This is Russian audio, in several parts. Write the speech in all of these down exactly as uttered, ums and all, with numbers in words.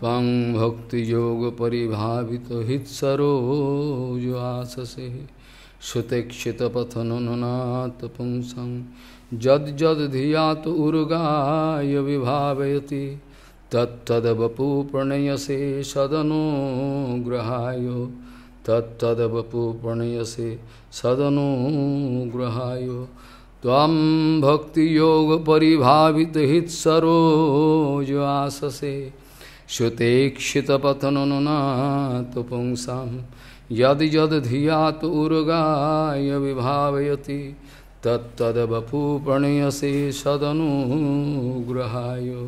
Pang bhakti yoga paribhavito hitsaro juasase Sutekshita pathananata pungsam Jad jad dhiyat urgaya vibhavayati Tat tadavapu pranayase sadano grahayo Tat tadavapu pranayase sadano grahayo Tvam bhakti yoga paribhavita hitsaro juasase Sutekshita pathananata pungsam Yad yad dhiyat urgaya vibhavayati Tat tadavapu pranayase sadanu grahayo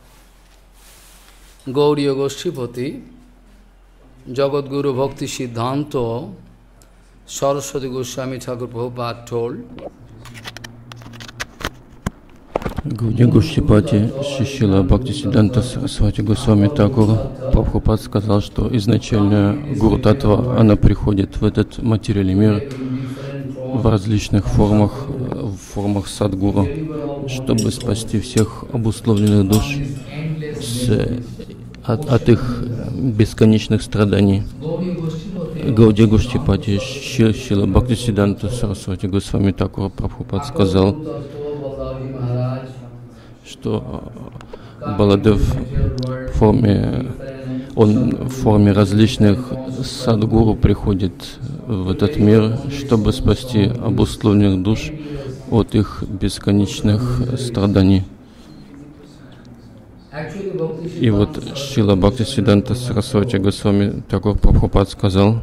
Gauriya Goshtipati Jagat Guru Bhakti Siddhanta Saraswati Goswami Thakur Prabhupada told Гаудия Госhtipati Шрила Бхактисиддханта Сарасвати Госвами Тхакур Прабхупад сказал, что изначально Гуру Татва, она приходит в этот материальный мир в различных формах, в формах садгуру, чтобы спасти всех обусловленных душ с, от, от их бесконечных страданий. Гаудия Госhtipati Шрила Бхактисиддханта Сарасвати Госвами Тхакур Прабхупад сказал, что Баладев в форме, он в форме различных садгуру приходит в этот мир, чтобы спасти обусловленных душ от их бесконечных страданий. И вот Шрила Бхактисиддханта Сарасвати Госвами Тхакур Прабхупад сказал,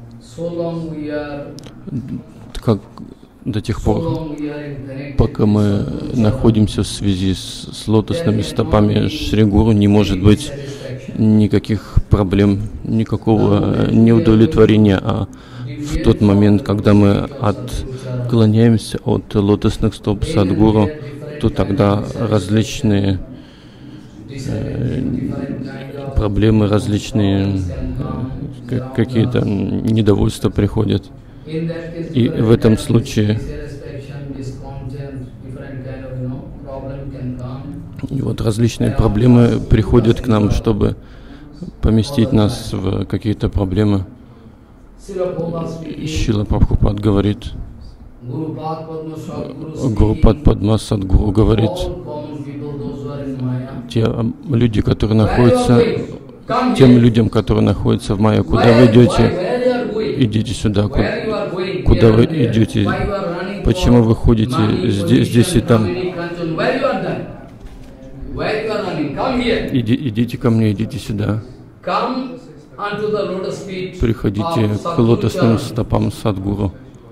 как до тех пор, пока мы находимся в связи с, с лотосными стопами Шри Гуру, не может быть никаких проблем, никакого неудовлетворения. А в тот момент, когда мы отклоняемся от лотосных стоп Садгуру, то тогда различные э, проблемы, различные э, какие-то недовольства приходят. И в этом случае и вот различные проблемы приходят к нам, чтобы поместить нас в какие-то проблемы. Шрила Прабхупад говорит, Гурупад Падма Садгуру говорит, те люди, которые находятся, тем людям, которые находятся в майя, куда вы идете? Идите сюда, куда, куда вы идете, почему вы ходите здесь, здесь и там. Иди, идите ко мне, идите сюда. Приходите к лотосным стопам Садгуру,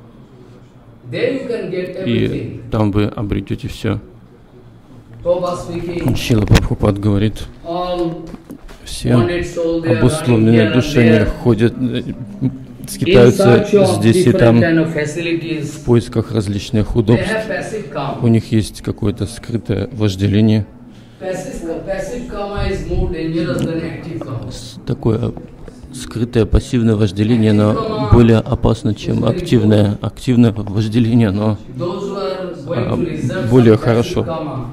и там вы обретете все. Шрила Прабхупад говорит, все обусловленные души ходят, скитаются здесь и там в поисках различных удобств. У них есть какое-то скрытое вожделение. Такое скрытое пассивное вожделение, но более опасно, чем активное. Активное вожделение, но более хорошо,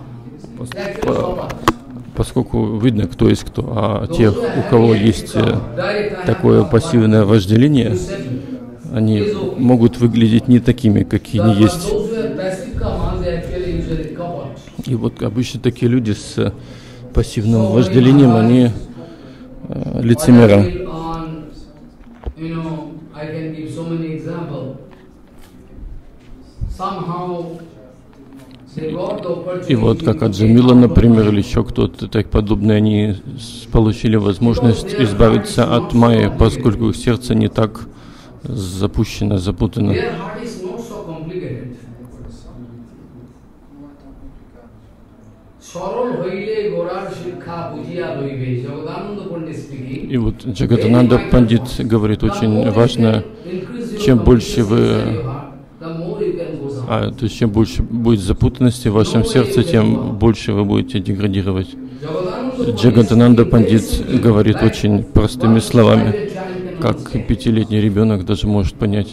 поскольку видно, кто есть кто. А тех, у кого есть такое пассивное вожделение, они могут выглядеть не такими, какие они есть. И вот обычно такие люди с пассивным вожделением, они э, лицемеры. И вот как Аджамила, например, или еще кто-то так подобный, они получили возможность избавиться от майи, поскольку их сердце не так запущено, запутано. И вот Джагатананда Пандит говорит, очень важно, чем больше вы, а, то есть чем больше будет запутанности в вашем сердце, тем больше вы будете деградировать. Джагатананда Пандит говорит очень простыми словами, как пятилетний ребенок даже может понять.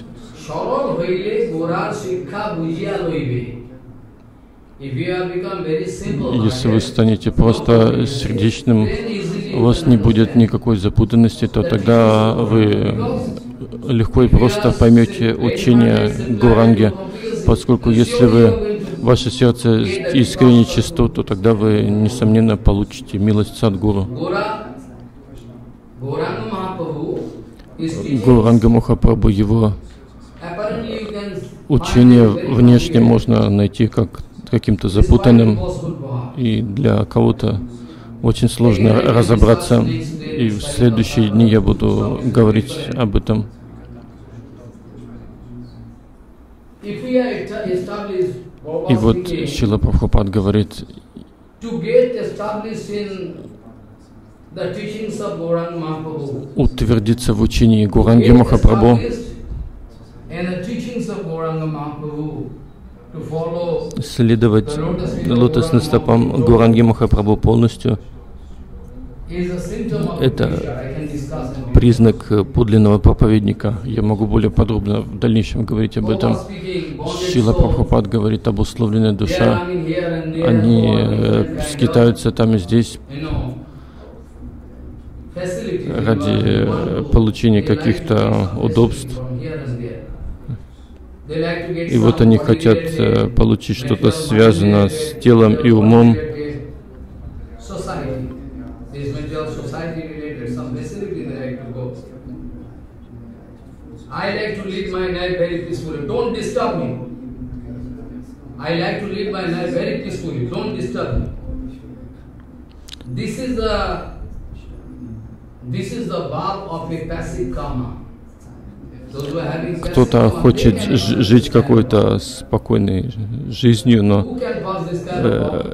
Если вы станете просто сердечным, у вас не будет никакой запутанности, то тогда вы легко и просто поймете учение Гауранги, поскольку если вы, ваше сердце искренне чисто, то тогда вы, несомненно, получите милость Садгуру. Гауранга Махапрабху, его учение внешне можно найти как каким-то запутанным, и для кого-то очень сложно разобраться, и в следующие дни я буду говорить об этом. И вот Шрила Прабхупад говорит, утвердиться в учении Гауранги Махапрабху, следовать лотосным стопам Гауранги Махапрабху полностью, это признак подлинного проповедника. Я могу более подробно в дальнейшем говорить об этом. Шрила Прабхупад говорит, обусловленная душа, они э, скитаются там и здесь ради получения каких-то удобств. И вот они хотят э, получить что-то связанное с телом и умом. I like to lead my life very peacefully. Don't disturb me. I like to lead my life very peacefully. Don't disturb me. This is the this is the bhav of a passive karma. Кто-то хочет жить какой-то спокойной жизнью, но э,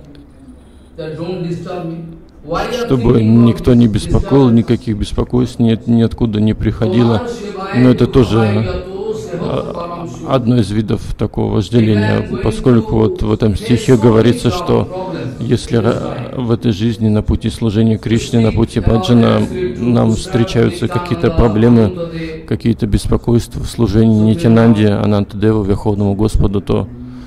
чтобы никто не беспокоил, никаких беспокойств нет, ниоткуда не приходило. Но это тоже одно из видов такого вожделения, поскольку вот в этом стихе говорится, что если в этой жизни на пути служения Кришне, на пути баджана нам встречаются какие-то проблемы, какие-то беспокойства в служении Нитьянанде, Анантадеву, Верховному Господу, то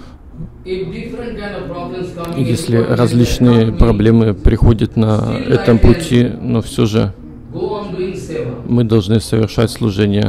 если различные проблемы приходят на этом пути, но все же мы должны совершать служение.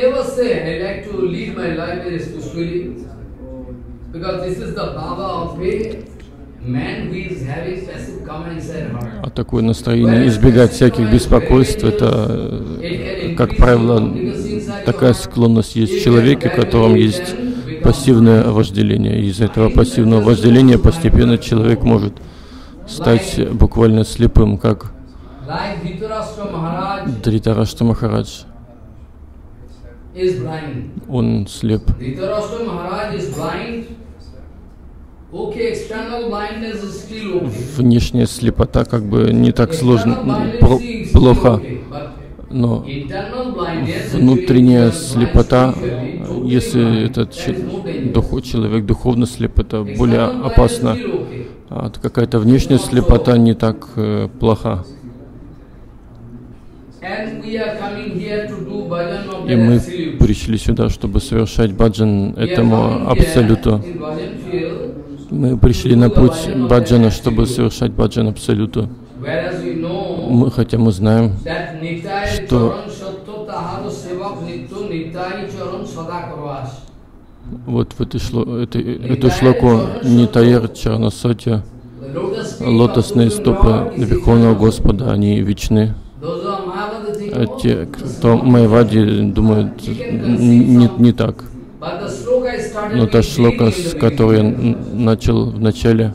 А такое настроение избегать всяких беспокойств, это, как правило, такая склонность есть в человеке, в котором есть пассивное вожделение. И из-за этого пассивного вожделения постепенно человек может стать буквально слепым, как Дритараштра Махарадж. Он слеп. Внешняя слепота как бы не так сложно, плохо, но внутренняя слепота, если этот человек духовно слеп, это более опасно. А какая-то внешняя слепота не так э, плоха. И мы пришли сюда, чтобы совершать баджан этому Абсолюту. Мы пришли на путь баджана, чтобы совершать баджан Абсолюту. Мы, хотя мы знаем, что вот в этой шло, этой, эту шлоку Нитайер Чаранасотя, лотосные стопы Верховного Господа, они вечны. А те, кто майавади, думают, не, не так. Но та шлока, с которой я начал в начале,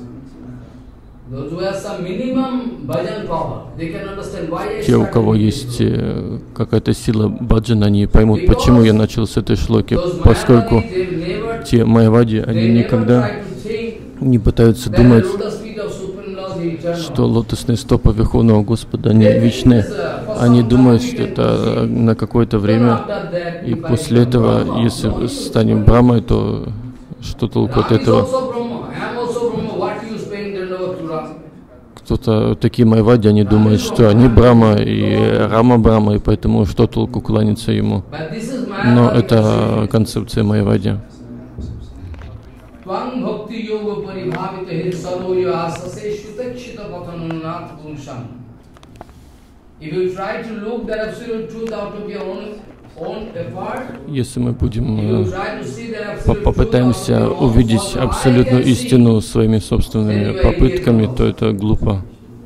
те, у кого есть какая-то сила баджана, они поймут, почему я начал с этой шлоки, поскольку те майавади, они никогда не пытаются думать, что лотосные стопы Верховного Господа, они вечны. Они думают, что это на какое-то время, и после этого, если станем Брахмой, то что толку от этого? Кто-то, такие майавади, они думают, что они Брахма и Рама Брахма, и поэтому что толку кланяться ему? Но это концепция майавади. Если мы будем попытаемся увидеть абсолютную истину своими собственными попытками, то это глупо.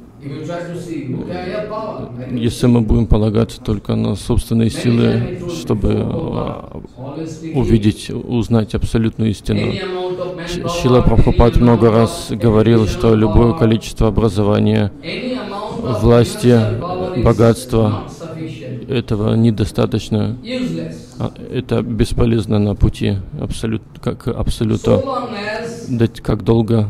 Если мы будем полагаться только на собственные силы, чтобы увидеть, узнать абсолютную истину. Шрила Прабхупад много раз говорил, что любое количество образования, власти, богатства, этого недостаточно. Это бесполезно на пути абсолют, как абсолюта. Как долго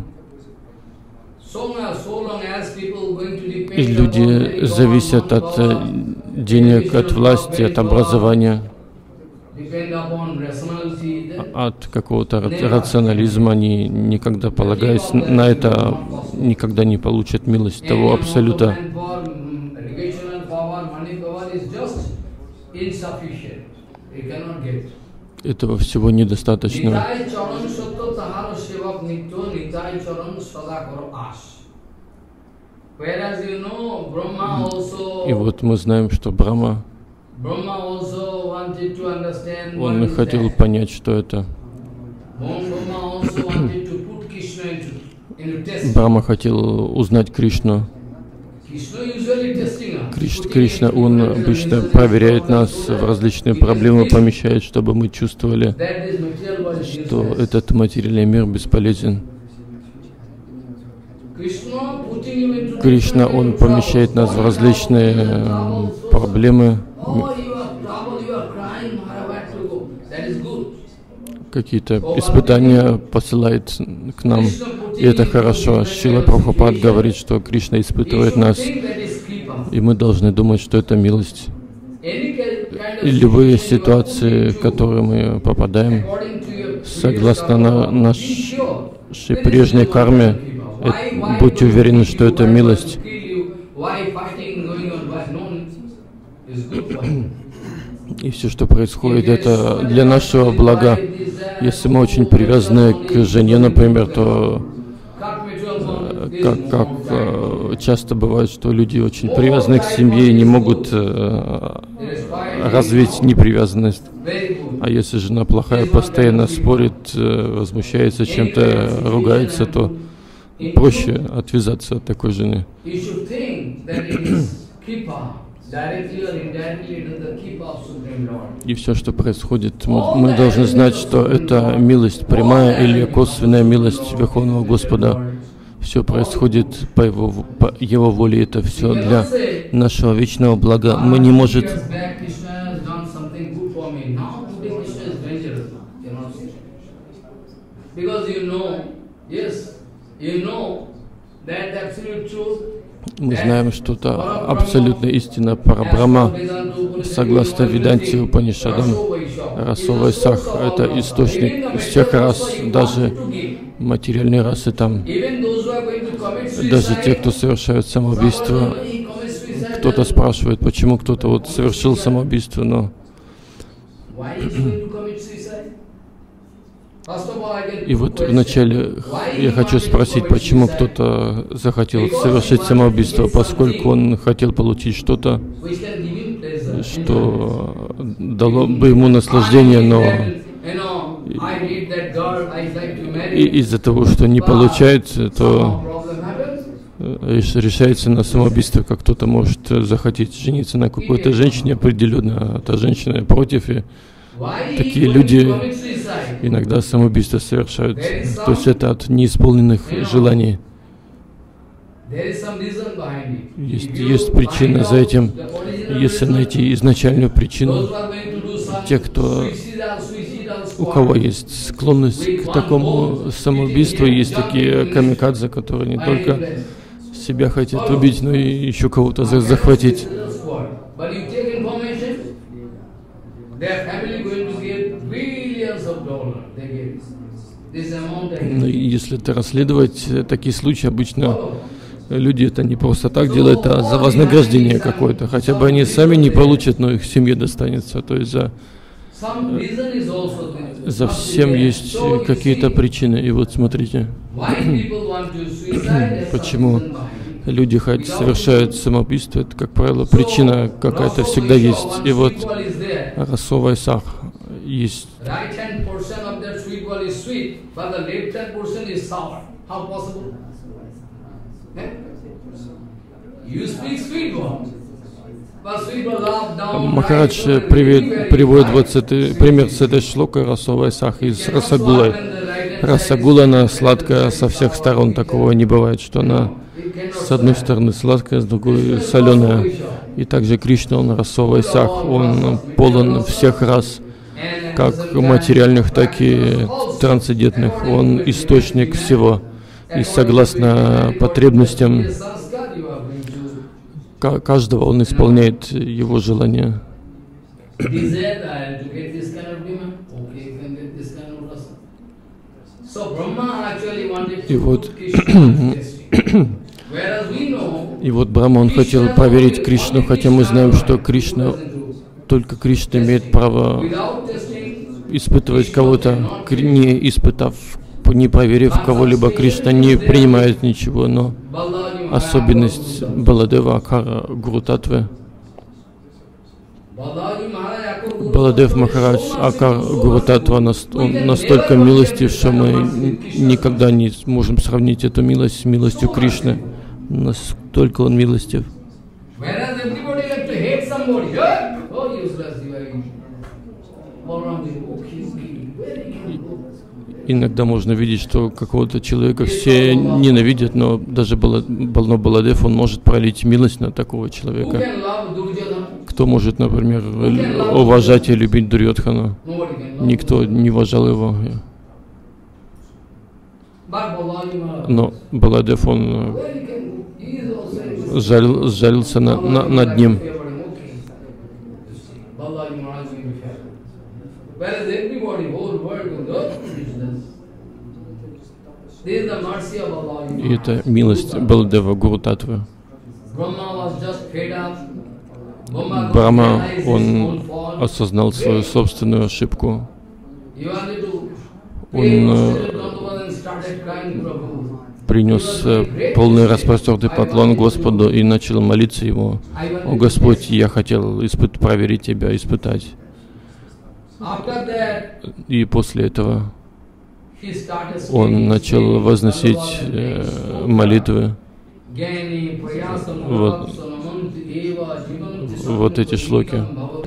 и люди зависят от денег, от власти, от образования, от какого-то рационализма, они никогда, полагаясь на это, никогда не получат милость того абсолюта. Этого всего недостаточно. И вот мы знаем, что Брахма, он хотел понять, что это. Брахма хотел узнать Кришну. Криш, Кришна, он обычно проверяет нас в различные проблемы, помещает, чтобы мы чувствовали, что этот материальный мир бесполезен. Кришна, он помещает нас в различные проблемы, какие-то испытания посылает к нам, и это хорошо. Шрила Прабхупад говорит, что Кришна испытывает нас, и мы должны думать, что это милость. И любые ситуации, в которые мы попадаем, согласно на нашей прежней карме, будьте уверены, что это милость. И все, что происходит, это для нашего блага. Если мы очень привязаны к жене, например, то как, как часто бывает, что люди очень привязаны к семье и не могут развить непривязанность. А если жена плохая, постоянно спорит, возмущается чем-то, ругается, то проще отвязаться от такой жены. И все, что происходит, мы, мы должны знать, что это милость прямая или косвенная милость Верховного Господа. Все происходит по его, по его воле, это все для нашего вечного блага. Мы не можем... Мы знаем, что это абсолютная истина Парабрахма, согласно Веданте Упанишадам. Раса Вайсах — это источник всех рас, даже материальные расы там. Даже те, кто совершают самоубийство, кто-то спрашивает, почему кто-то вот совершил самоубийство, но... И вот вначале я хочу спросить, почему кто-то захотел совершить самоубийство, поскольку он хотел получить что-то, что дало бы ему наслаждение, но и из-за того, что не получается, то решается на самоубийство, как кто-то может захотеть жениться на какой-то женщине определенно, а та женщина против, и такие люди иногда самоубийство совершают. То есть это от неисполненных желаний. Есть, есть причина за этим. Если найти изначальную причину, те, кто, у кого есть склонность к такому самоубийству, есть такие камикадзе, которые не только себя хотят убить, но и еще кого-то захватить. Но если это расследовать, такие случаи обычно люди это не просто так делают, а за вознаграждение какое-то. Хотя бы они сами не получат, но их семье достанется. То есть за, за всем есть какие-то причины. И вот смотрите, почему люди хоть совершают самоубийство, это, как правило, причина какая-то всегда есть. И вот Раса Вайсах есть. Махарадж приводит, приводит вот с этой, пример с этой шлокой Раса Вайсах из Расагулы. Расагула, она сладкая со всех сторон, такого не бывает, что она с одной стороны сладкая, с другой соленая. И также Кришна, он Раса Вайсах, он полон всех рас, как материальных, так и трансцендентных. Он источник всего. И согласно потребностям каждого, он исполняет его желания. И вот, и вот Брахма, он хотел проверить Кришну, хотя мы знаем, что Кришна, только Кришна имеет право испытывать кого-то, не испытав, не проверив кого-либо. Кришна не принимает ничего, но особенность Баладева Акара Гуру Татвы. Баладев Махарадж Акар Гуру Татва, он настолько милостив, что мы никогда не сможем сравнить эту милость с милостью Кришны. Настолько он милостив. Иногда можно видеть, что какого-то человека все ненавидят, но даже Бално Баладев, он может пролить милость на такого человека. Кто может, например, уважать и любить Дурьодхана? Никто не уважал его. Но Баладев, он жалил, жалился на, на, над ним. И это милость Баладева Гуру Татвы. Брахма, он осознал свою собственную ошибку. Он принес полный распростертый поклон Господу и начал молиться Ему: «О Господь, я хотел испыт- проверить Тебя, испытать». И после этого он начал возносить э, молитвы. Вот, вот эти шлоки.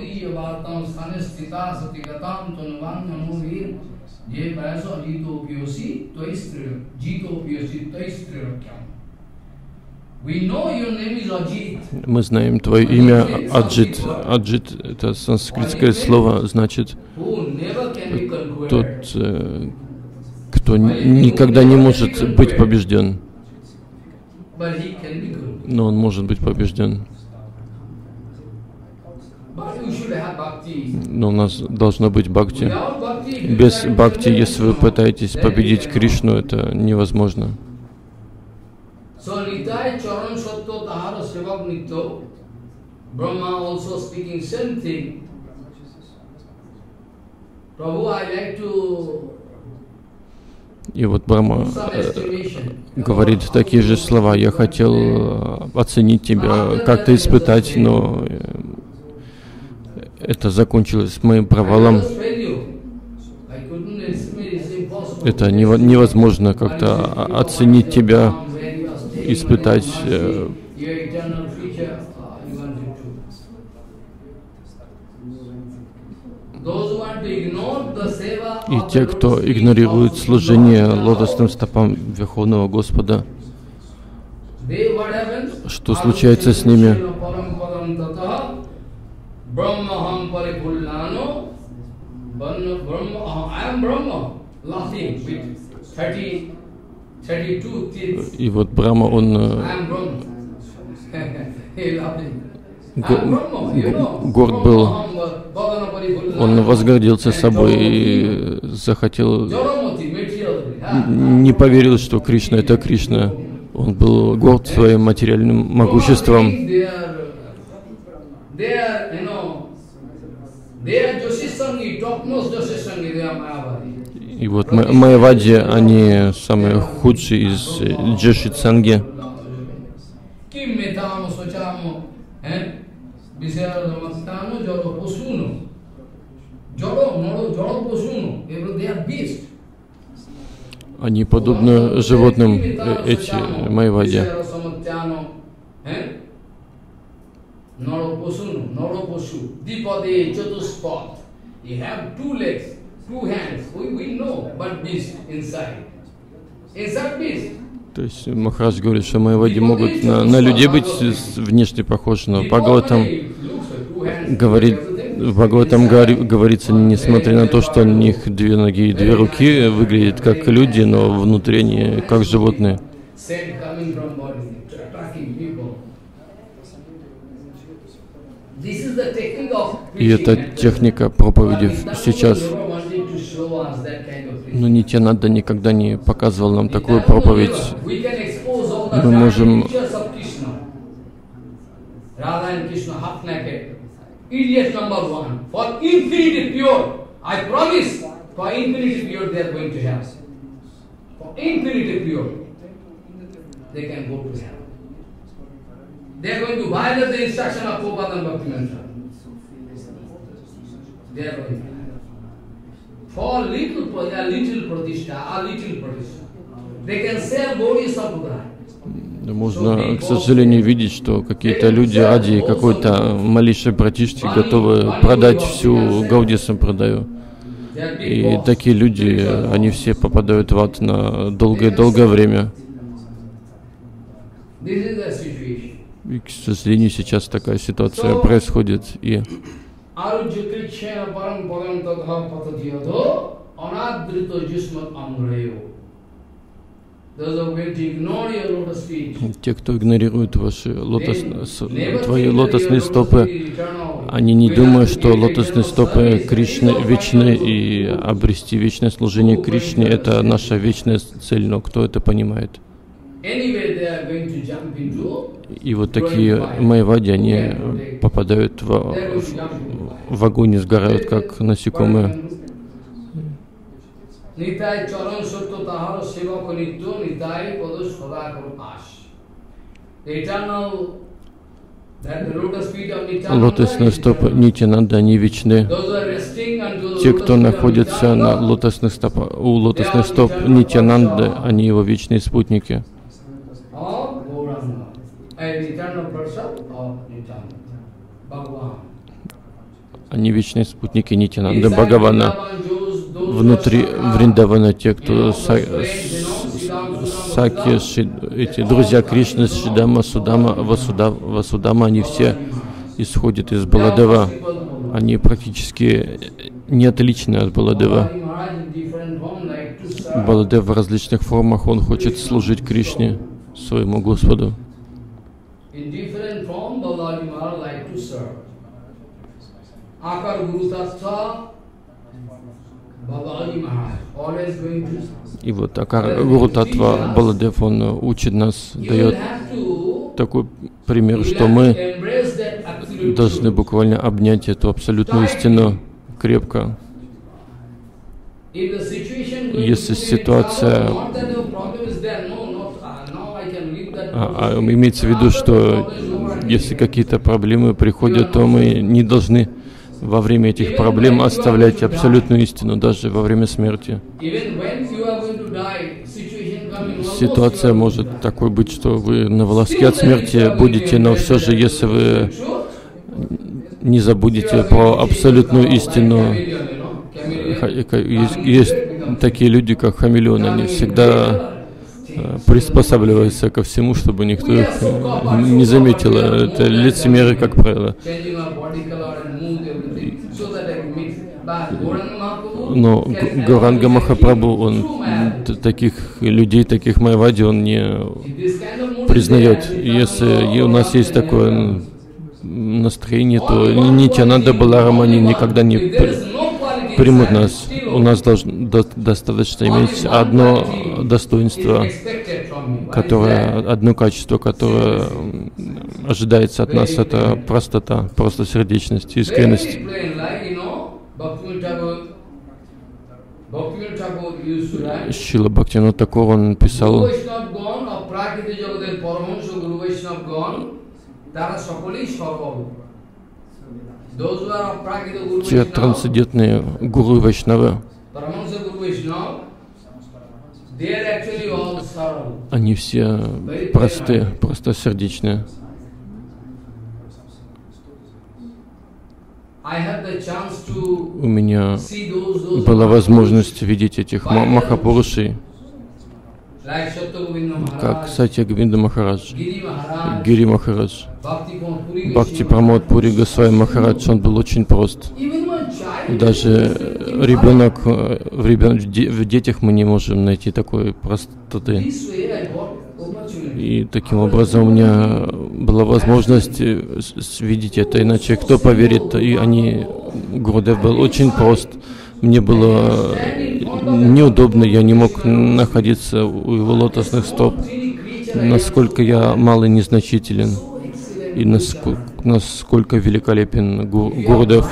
Мы знаем твое имя Аджит. Аджит — это санскритское слово, значит тот, э, кто никогда не может быть побежден. Но он может быть побежден. Но у нас должно быть бхакти. Без бхакти, если вы пытаетесь победить Кришну, это невозможно. И вот Брахма э, говорит такие же слова: «Я хотел э, оценить тебя, как-то испытать, но э, это закончилось моим провалом. Это невозможно как-то оценить тебя, испытать». Э, И те, кто игнорирует служение лотосным стопам Верховного Господа, что случается с ними? И вот Брахма, он горд был, он возгордился собой и захотел, не поверил, что Кришна — это Кришна. Он был горд своим материальным могуществом. И вот Майявади, они самые худшие из Джеши Санги. Kim metamo sociamo, eh? Visera Namaskano, Joro Posuno. Joro, Noro, Joro Posuno. They are beasts. Они подобны животным, эти майвади. То есть Махарадж говорит, что майвади могут на, на людей быть внешне похожи, но Бхагаватам говорит, в Бхагаватам говорится, несмотря на то, что у них две ноги и две руки, выглядят как люди, но внутри они как животные. И это техника проповеди сейчас. Но Нитьянанда никогда не показывал нам такую проповедь. Мы можем Idiot number one. For infinity pure, I promise, for infinity pure they are going to hell. For infinity pure, they can go to hell. They are going to violate the instruction of Prabhupada and Bhaktivinoda. They are going to hell. For little, a little pratishtha, a little pratishtha, they can sell bodies of Buddha. Можно, к сожалению, видеть, что какие-то люди ради какой-то малейшей пратишти готовы продать всю Гаудия Сампрадаю. И такие люди, они все попадают в ад на долгое-долгое время. И, к сожалению, сейчас такая ситуация происходит. И те, кто игнорирует ваши лотос, твои лотосные стопы, они не думают, что лотосные стопы Кришны вечны, и обрести вечное служение Кришне — это наша вечная цель, но кто это понимает? И вот такие майвади, они попадают в, в огонь и сгорают, как насекомые. Nitai charan satya tahara seva konityo nitai pada sada karupas. The eternal, that the lotus feet of Nityananda, лотосные стопы Нитьянанда, они вечны. Те, кто находится на лотосных стопах, у лотосных стоп Нитьянанды, они его вечные спутники. Они вечные спутники Нитьянанды Бхагавана. Внутри Вриндавана те, кто са, Саки, Ши, эти друзья Кришны, Шидама, Судама, Васудама, Васудама, они все исходят из Баладева. Они практически не отличны от Баладева. Баладев в различных формах, он хочет служить Кришне, своему Господу. И вот Акар Гуру Татва Баладев, он учит нас, дает такой пример, что мы должны буквально обнять эту абсолютную истину крепко. Если ситуация, а, а, имеется в виду, что если какие-то проблемы приходят, то мы не должны во время этих проблем оставлять абсолютную истину, даже во время смерти. Ситуация может такой быть, что вы на волоске от смерти будете, но все же, если вы не забудете про абсолютную истину, есть, есть такие люди, как хамелеоны, они всегда приспосабливаются ко всему, чтобы никто их не заметил. Это лицемеры, как правило. Но Гауранга Махапрабху, он таких людей, таких майвади, он не признает. Если у нас есть такое настроение, то Нитьянанда Баларама, они никогда не примут нас. У нас должно до, достаточно иметь одно достоинство, которое, одно качество, которое ожидается от нас, это простота, простосердечность, искренность. Шрила Бхактивинода Тхакур, он писал, те трансцендентные гуру и вайшнавы, они все простые, простосердечные. У меня была возможность видеть этих махапурушей, как Сатья Говинда Махарадж, Гири Махарадж, Бхакти Прамод Пури Госвами Махарадж. Он был очень прост. Даже ребенок, в, ребен... в детях мы не можем найти такой простоты. И таким образом у меня была возможность видеть это, иначе кто поверит? И они, Гурудев был очень прост. Мне было неудобно, я не мог находиться у его лотосных стоп, насколько я мал и незначителен, и насколько, насколько великолепен Гурудев.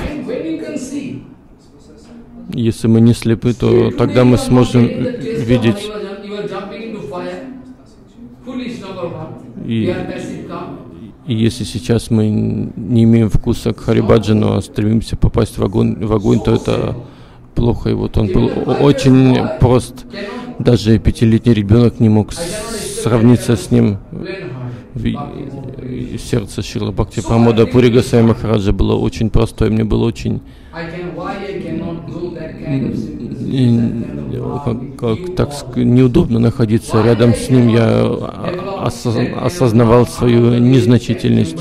Если мы не слепы, то тогда мы сможем видеть. И, и если сейчас мы не имеем вкуса к Харибаджану, а стремимся попасть в огонь, в огонь, то это плохо. И вот он был очень прост. Даже пятилетний ребенок не мог сравниться с ним. И сердце Шрила Бхакти Прамода Пури Госвами Махараджа было очень простое. Мне было очень как, как, так неудобно находиться рядом с ним. Я осоз, осознавал свою незначительность.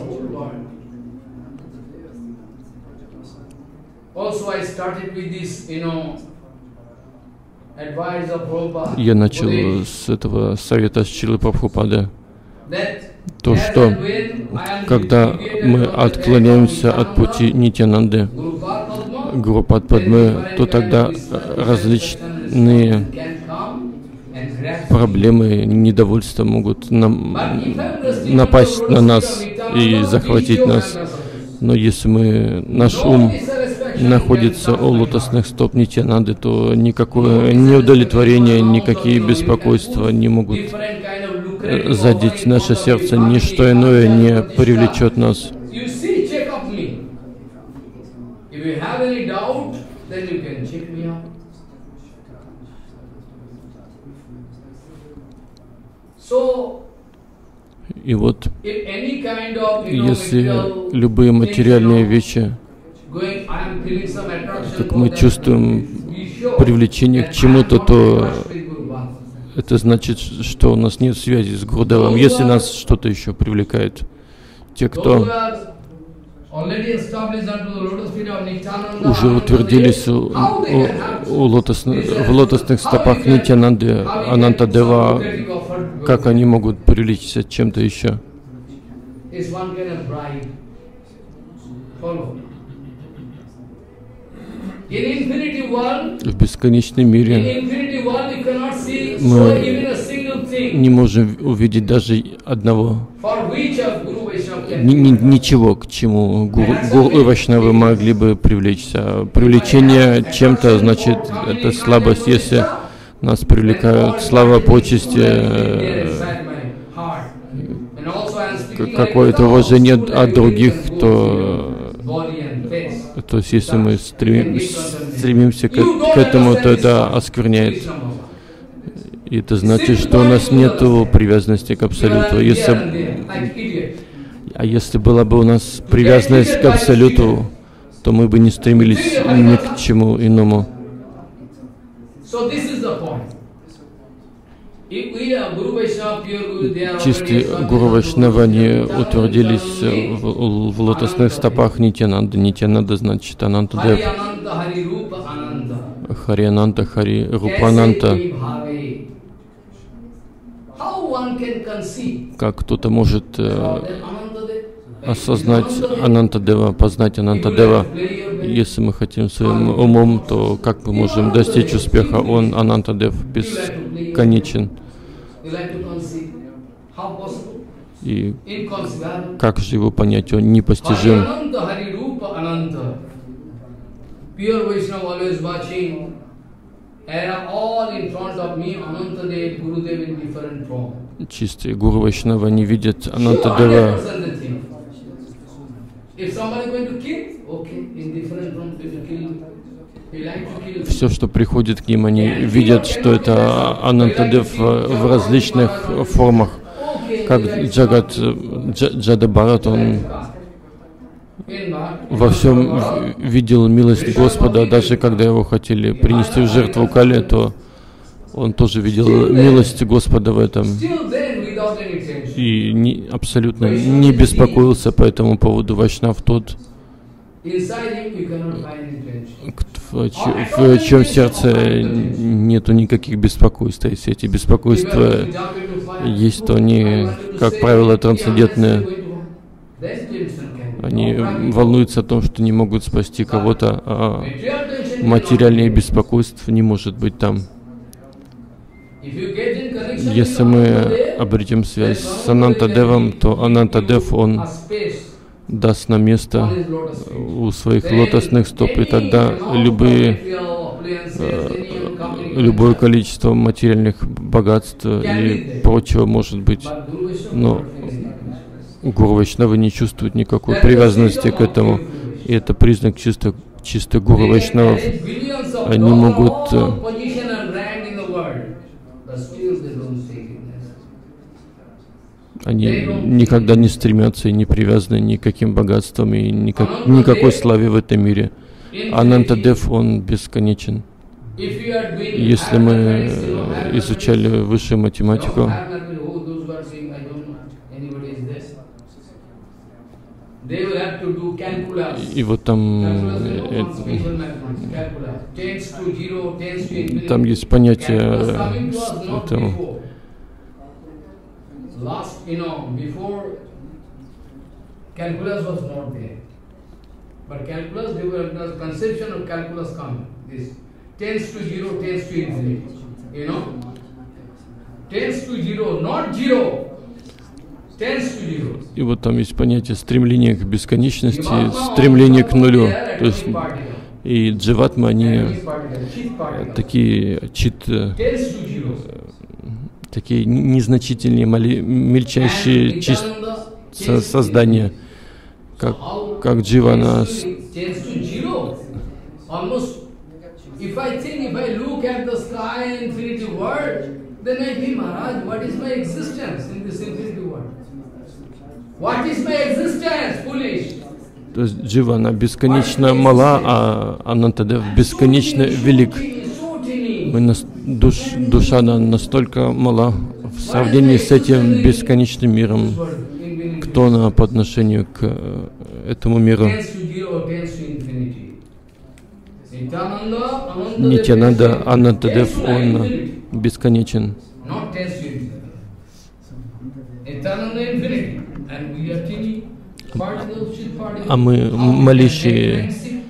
Я начал с этого совета Шрилы Прабхупады, то, что когда мы отклоняемся от пути Нитьянанды, Гуру Падмы, то тогда различные проблемы, недовольства могут нам, напасть на нас и захватить нас. Но если мы, наш ум находится у лотосных стоп Нитьянанды, то никакое неудовлетворение, никакие беспокойства не могут задеть наше сердце, ничто иное не привлечет нас. И вот, если любые материальные вещи, как мы чувствуем привлечение к чему-то, то это значит, что у нас нет связи с Гурудевом. Если нас что-то еще привлекает, те, кто уже утвердились у, у, у лотосных, в лотосных стопах Нитьянанды, Анантадева, как они могут привлечься чем-то еще? В бесконечном мире мы не можем увидеть даже одного, ни, ни, ничего, к чему Гуру, Гуру и Вайшнавы могли бы привлечься. Привлечение чем-то, значит, это слабость. Если нас привлекают слава, почести, какое-то уважение от других, то То есть, если мы стрем, стремимся к, к этому, то это оскверняет. И это значит, что у нас нет привязанности к Абсолюту. Если, а если была бы у нас привязанность к Абсолюту, то мы бы не стремились ни к чему иному. Чистые Гуру Вайшнава не утвердились в, в лотосных стопах Нитьянанды. Нитьянанда значит Анантадев. Хари Ананта, Хари Рупананта. Как кто-то может э, осознать Анантадева, познать Анантадева? Если мы хотим своим умом, то как мы можем достичь успеха? Он, Анантадев, бесконечен. И как же его понять? Он непостижим. чистые гуру Вайшнава, они видят Анантадева. Все, что приходит к ним, они видят, что это Анантадев в различных формах. Как Джагат, Джада Бхарат, он во всем видел милость Господа, даже когда его хотели принести в жертву Кали, то он тоже видел милость Господа в этом и не, абсолютно не беспокоился по этому поводу. Вайшнав тот, в, в чьем сердце нету никаких беспокойств. Если эти беспокойства есть, то они, как правило, трансцендентные. Они волнуются о том, что не могут спасти кого-то, а материальных беспокойств не может быть там. Если мы обретем связь с Анантадевом, то Анантадев, он даст нам место у своих лотосных стоп, и тогда любые, любое количество материальных богатств и прочего может быть. Но Гуру Вайшнавы не чувствуют никакой привязанности к этому. И это признак чисто, чисто Гуру Вайшнавов. Они могут Они никогда не стремятся и не привязаны ни к каким богатствам и никак, никакой славе в этом мире. Анантадев, он бесконечен. Если мы изучали высшую математику, и вот там, э, там есть понятие этого. Last, you know, before calculus was not there, but calculus, they were the conception of calculus come. This tends to zero, tends to infinity. You know, tends to zero, not zero, tends to zero. И вот там есть понятие стремления к бесконечности, стремление к нулю. То есть и дживатмы, они такие чит, такие незначительные, мали, мельчайшие чист, со, создания, как, как дживана. То есть джива, она бесконечно мала, а Анантадев бесконечно велик. Мы нас, душ, душа она настолько мала в сравнении с этим бесконечным миром. Кто она по отношению к этому миру? Нитьянанда, Анантадев, он бесконечен. А мы малейшие,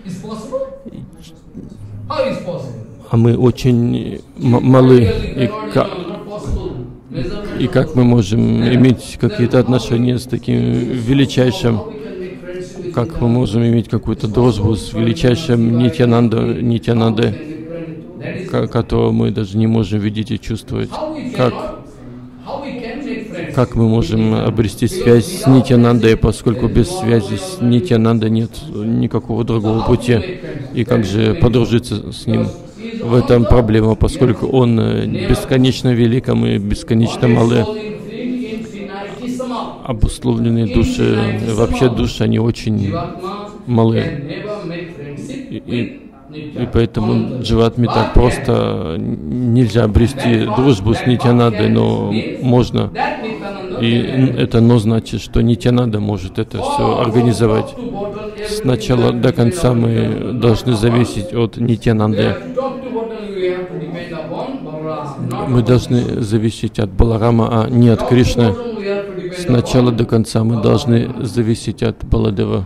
а мы очень малы, и как, и как мы можем иметь какие-то отношения с таким величайшим, как мы можем иметь какую-то дружбу с величайшим Нитьянандой, Нитьянандой, которого мы даже не можем видеть и чувствовать. Как, как мы можем обрести связь с Нитьянандой, поскольку без связи с Нитьянандой нет никакого другого пути? И как же подружиться с ним? В этом проблема, поскольку он бесконечно велик, а мы бесконечно малы. Обусловленные души, вообще души, они очень малы. И, и, и поэтому дживатме так просто нельзя обрести дружбу с Нитьянандой, но можно. И это но значит, что Нитьянанда может это все организовать. С начала до конца мы должны зависеть от Нитьянанды. Мы должны зависеть от Баларама, а не от Кришны. С начала до конца мы должны зависеть от Баладева.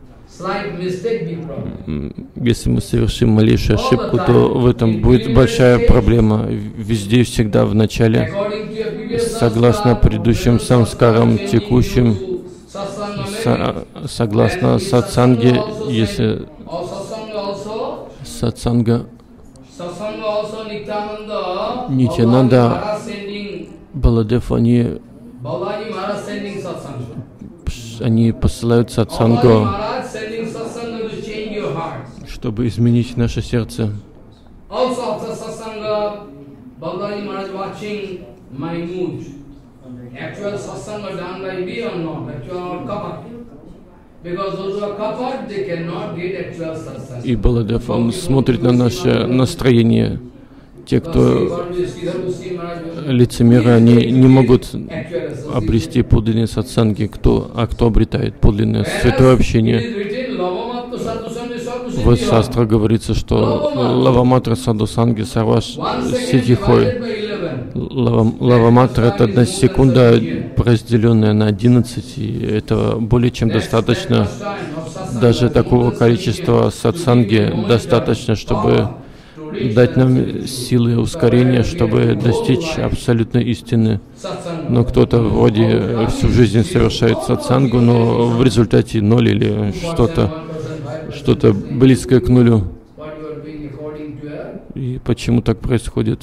Если мы совершим малейшую ошибку, то в этом будет большая проблема. Везде и всегда в начале, согласно предыдущим самскарам, текущим, со, согласно сатсанге, если сатсанга, Нитьянанда, Баладев, они, они посылают сатсангу, чтобы изменить наше сердце. И Баладев, он смотрит на наше настроение. Те, кто лицемеры, они не могут обрести подлинные сатсанги, кто, а кто обретает подлинное святое общение. В шастре говорится, что лаваматра садхусанги сарваш ситихой. Лаваматра — это одна секунда, разделенная на одиннадцать, и этого более чем достаточно. Даже такого количества сатсанги достаточно, чтобы дать нам силы ускорения, чтобы достичь абсолютной истины. Но кто-то вроде всю жизнь совершает сатсангу, но в результате ноль или что-то, что-то близкое к нулю. И почему так происходит?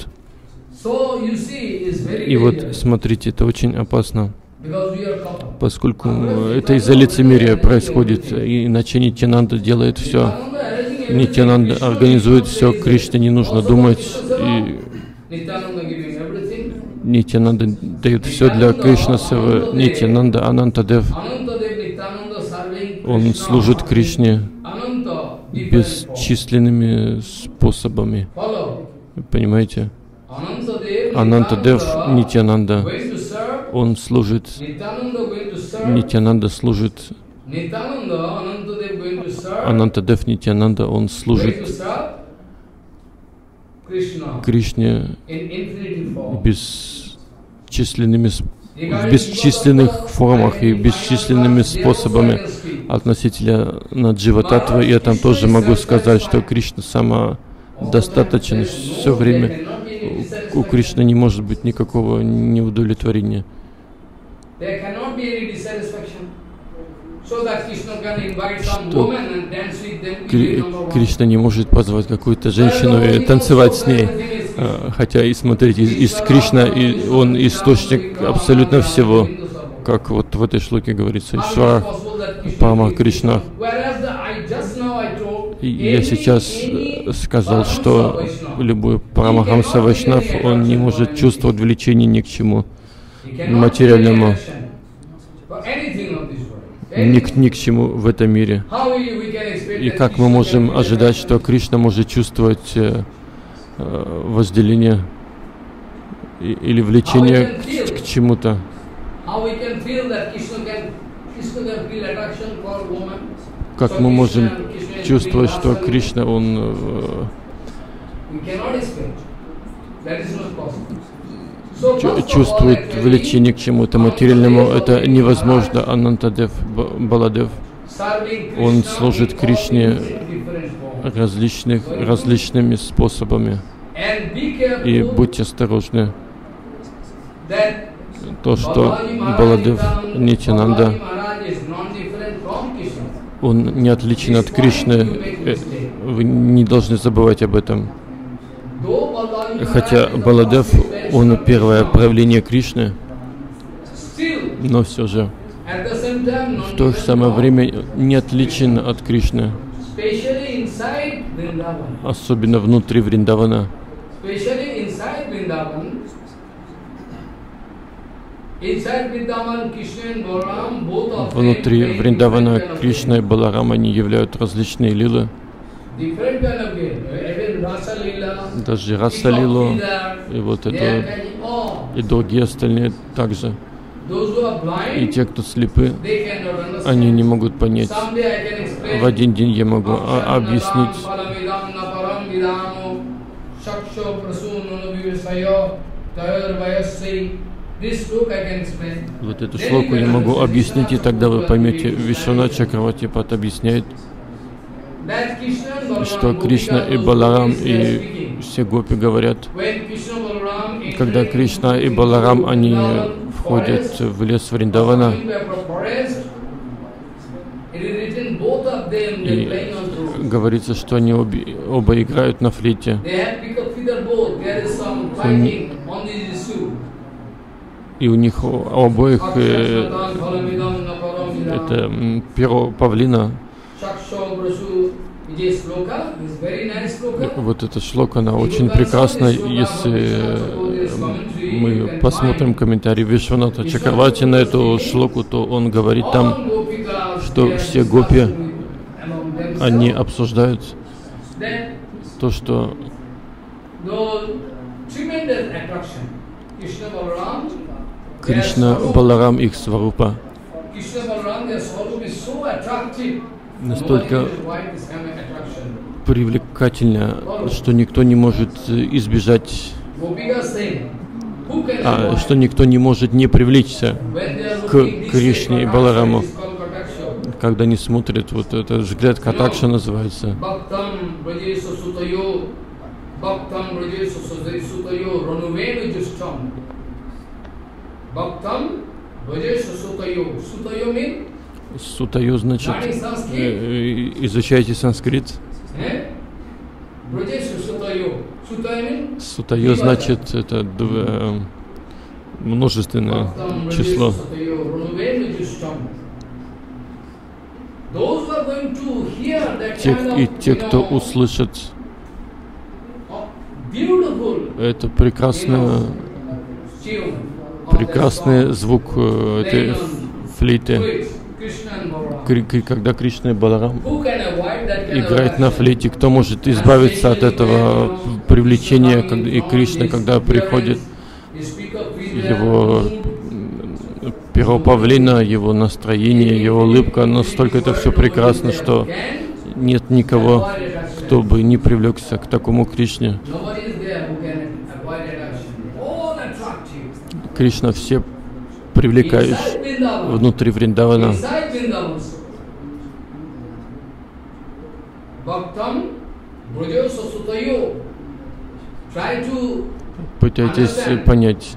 И вот смотрите, это очень опасно, поскольку это из-за лицемерия происходит, иначе Нитьянанда делает все. Нитьянанда организует все, Кришне не нужно думать, и Нитьянанда дает все для Кришнасевы. Нитьянанда, Анантадев, он служит Кришне бесчисленными способами. Понимаете? Анантадев, Нитьянанда, он служит, Нитьянанда служит, Анантадев, Нитьянанда, он служит Кришне бесчисленными, в бесчисленных формах и бесчисленными способами. Относительно Джива-татвы я там тоже могу сказать, что Кришна самодостаточен все время. У Кришны не может быть никакого неудовлетворения. Что Кри Кришна не может позвать какую-то женщину и танцевать с ней. Хотя, и смотрите, из, из Кришна, и он источник абсолютно всего. Как вот в этой шлоке говорится, Ишвара Парама Кришна. И я сейчас сказал, что любой Парамахамса Вайшнав, он не может чувствовать влечения ни к чему материальному, ни к, ни к чему в этом мире. И как мы можем ожидать, что Кришна может чувствовать э, э, возделение и, или влечение к, к чему-то? Как мы можем чувствовать, что Кришна, он э, чувствует влечение к чему-то материальному? Это невозможно. Анантадев, Баладев, он служит Кришне различных, различными способами. И будьте осторожны. То, что Баладев, Нитьянанда, он не отличен от Кришны, вы не должны забывать об этом. Хотя Баладев, он первое проявление Кришны, но все же в то же самое время не отличен от Кришны, особенно внутри Вриндавана. Внутри Вриндавана Кришна и Баларам, они являют различные лилы. Даже Раса-лилу, и вот это, и другие остальные также. И те, кто слепы, они не могут понять. В один день я могу объяснить. Вот эту шлоку я могу объяснить, и тогда вы поймете. Вишванат Чакравартипад объясняет, что Кришна и Баларам и все гопи говорят, когда Кришна и Баларам, они входят в лес Вриндавана, и говорится, что они обе, оба играют на флейте. и у них у обоих э, это перо павлина. Вот эта шлока, она очень прекрасна. Если мы посмотрим комментарий Вишваната Чакраварти на эту шлоку, то он говорит там, что все гопи, они обсуждают то, что Кришна, Баларам, их сварупа настолько привлекательна, что никто не может избежать, а, что никто не может не привлечься к Кришне и Балараму, когда они смотрят, вот этот взгляд Катакша называется. Сутайо значит, э, изучайте санскрит. Сутайо значит, это э, множественное число. Те, и те, кто услышит это прекрасное, прекрасный звук э, этой флейты, когда Кришна и Баларам играет на флейте, кто может избавиться от этого привлечения, и Кришна, когда приходит его перо павлина, его настроение, его улыбка, настолько это все прекрасно, что нет никого, кто бы не привлекся к такому Кришне. Кришна все привлекающий внутри Вриндавана. Пытайтесь понять.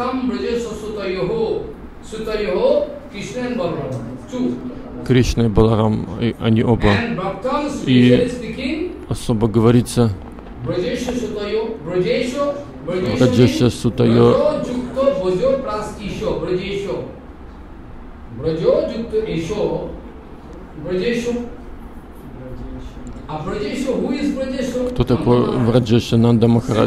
Кришна и Баларам, они оба. И особо говорится Раджеша Сутайо. Кто такой Враджеша? Нанда Махарадж?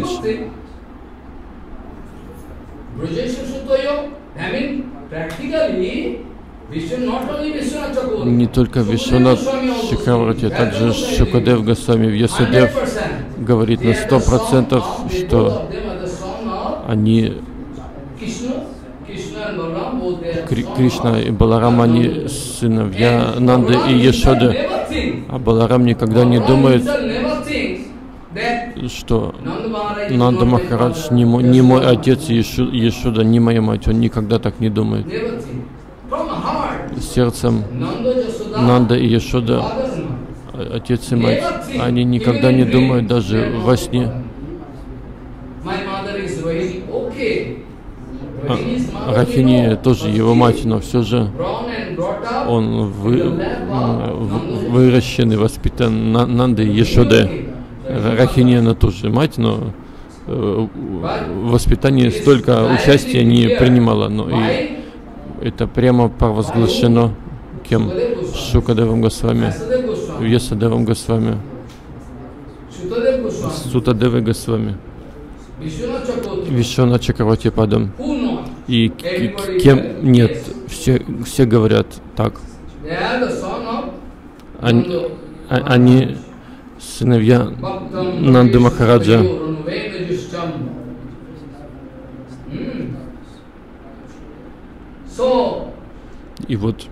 Не только Вишванат Чакраварти, также Шукадев Госвами Вьясадев говорит на сто процентов, что они, Кришна и Баларам, они сыновья Нанды и Яшоды, а Баларам никогда не думает, что Нанда Махарадж не мой, не мой отец, Яшода не моя мать, он никогда так не думает. Сердцем Нанда и Яшода, отец и мать, они никогда не думают даже во сне. А, Рахини тоже его мать, но все же он вы, выращен и воспитан Нандой и Яшодой. Рахини, она тоже мать, но в воспитании столько участия не принимала, но и это прямо провозглашено кем? Шукадевом Госвами, Вьясадевом Госвами, Сутадевой Госвами, Вишванат Чакраварти Падам. И кем нет, все, все говорят так. Они, они сыновья Нанды Махараджа. И вот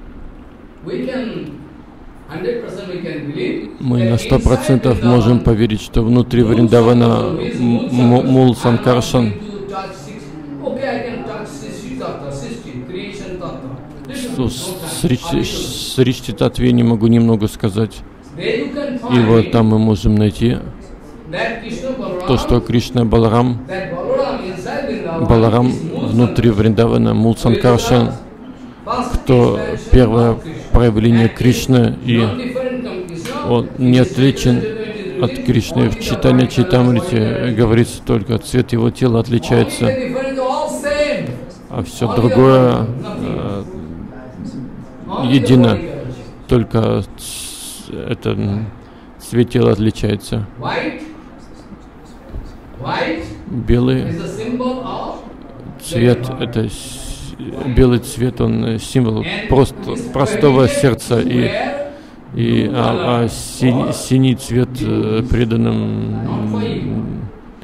мы на сто процентов можем поверить, что внутри Вриндавана Мул Санкаршан, что с Ричти Татве не могу немного сказать. И вот там мы можем найти то, что Кришна и Баларам, Баларам внутри Вриндавана, Мул Санкаршан, кто первое проявление Кришны, и он не отличен от Кришны. В Чайтанья Чайтамрите говорится только, цвет его тела отличается. а все другое э, едино, только это цвет тела отличается. Белый цвет, это белый цвет, он символ просто простого сердца, и, и а, а синий, синий цвет преданным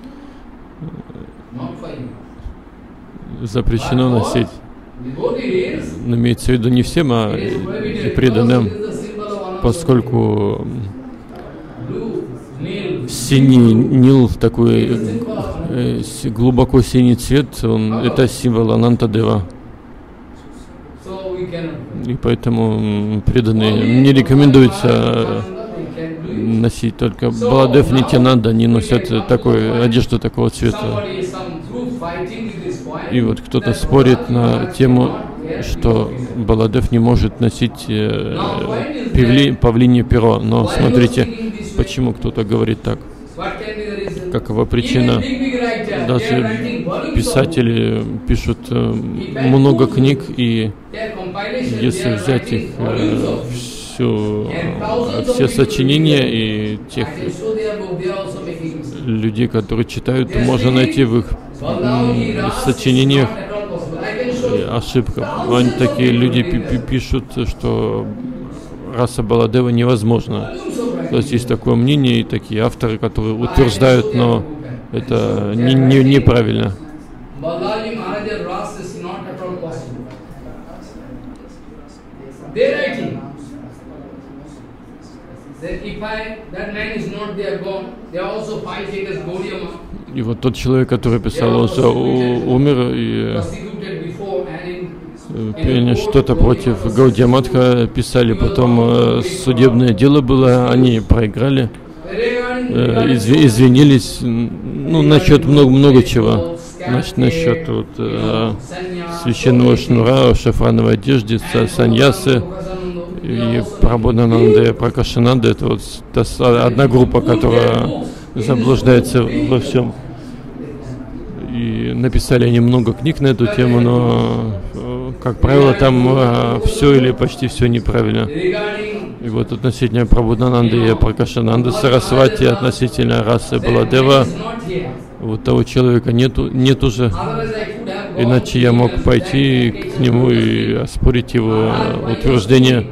запрещено носить. Но имеется в виду не всем, а и преданным, поскольку синий Нил, такой э, глубоко синий цвет, он, это символ Анантадева. И поэтому преданные не рекомендуется носить, только Баладев Нитянанда не носят такой, одежду такого цвета. И вот кто-то спорит на тему, что Баладев не может носить э, павли, павлинье перо. Но смотрите, почему кто-то говорит так. Какова причина? Даже писатели пишут э, много книг, и если взять их э, всю, э, все сочинения и тех людей, которые читают, то можно найти в их э, сочинениях ошибка. Они, такие люди пишут, что раса Баладева невозможна. То есть есть такое мнение и такие авторы, которые утверждают, но это не, не, неправильно. И вот тот человек, который писал, он уже умер, и что-то против Гаудия Матха писали, потом э, судебное дело было, они проиграли, э, изв, извинились, ну, насчет много, много чего, значит, насчет вот, э, священного шнура, шафрановой одежды, саньясы и Прабодхананды, Пракашананды, это вот та, одна группа, которая заблуждается во всем. И написали они много книг на эту тему, но, как правило, там а, все или почти все неправильно. И вот относительно Прабодхананды и Пракашананды Сарасвати, относительно расы Баладева, вот того человека нету, нет уже. Иначе я мог пойти к нему и оспорить его утверждение.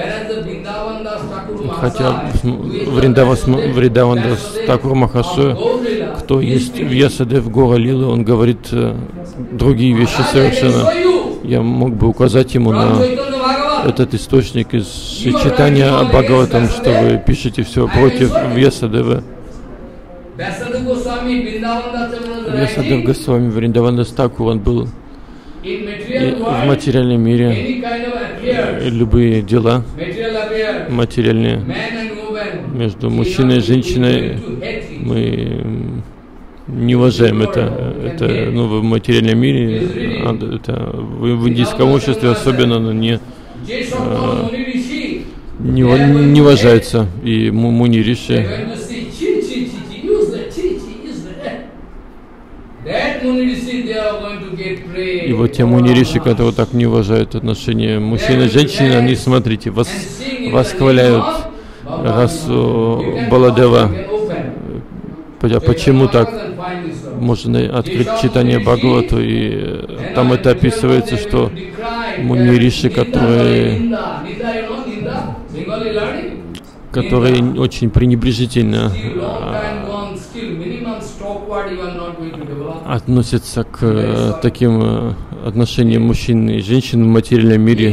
Хотя Вриндавандас Такур Махашой, кто есть в Ясадев Гора Лилы, он говорит э, другие вещи совершенно. Я мог бы указать ему на этот источник из читания Бхагаватам, что вы пишете все против Вьясадева. Вьясадев Госвами Вриндавандас Такур, он был и в материальном мире, любые дела материальные между мужчиной и женщиной, мы не уважаем это. Это, ну, в материальном мире, это в, в индийском обществе особенно, но не, а, не, не уважается. И Муни Риши, и вот те Муни Риши, которые так не уважают отношения мужчины и женщины, они, смотрите, вос, восхваляют расу Баладева. Почему так? Можно открыть читание Бхагавату, и там это описывается, что Муни Риши, которые, которые очень пренебрежительно относятся к э, таким э, отношениям мужчин и женщин в материальном мире,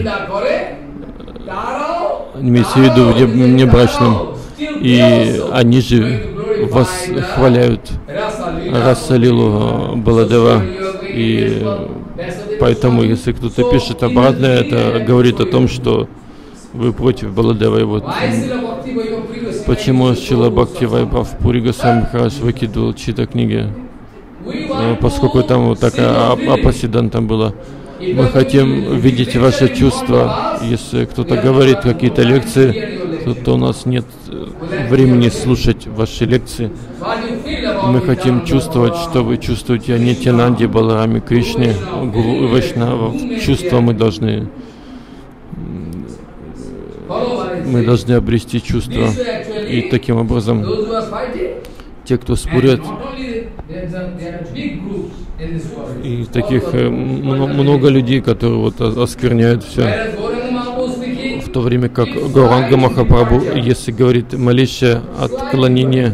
имеется в виду в небрачном, и они же восхваляют Раса-лилу Баладева, и поэтому, если кто-то пишет обратное, это говорит о том, что вы против Баладева. И вот почему Шрила Бхакти Вайбхав Пури Госвами Махарадж выкидывал чьи-то книги, поскольку там вот такая апасидан там была. Мы хотим видеть ваши чувства. Если кто-то говорит какие-то лекции, то, то у нас нет времени слушать ваши лекции. Мы хотим чувствовать, что вы чувствуете о Нитьянанде, Балараме, Кришне, Гуру и Вайшнавах. Чувства мы должны, мы должны обрести чувства. И таким образом, те, кто спорят, и таких много людей, которые вот оскверняют все. В то время как Гауранга Махапрабху, если говорит малейшее отклонение,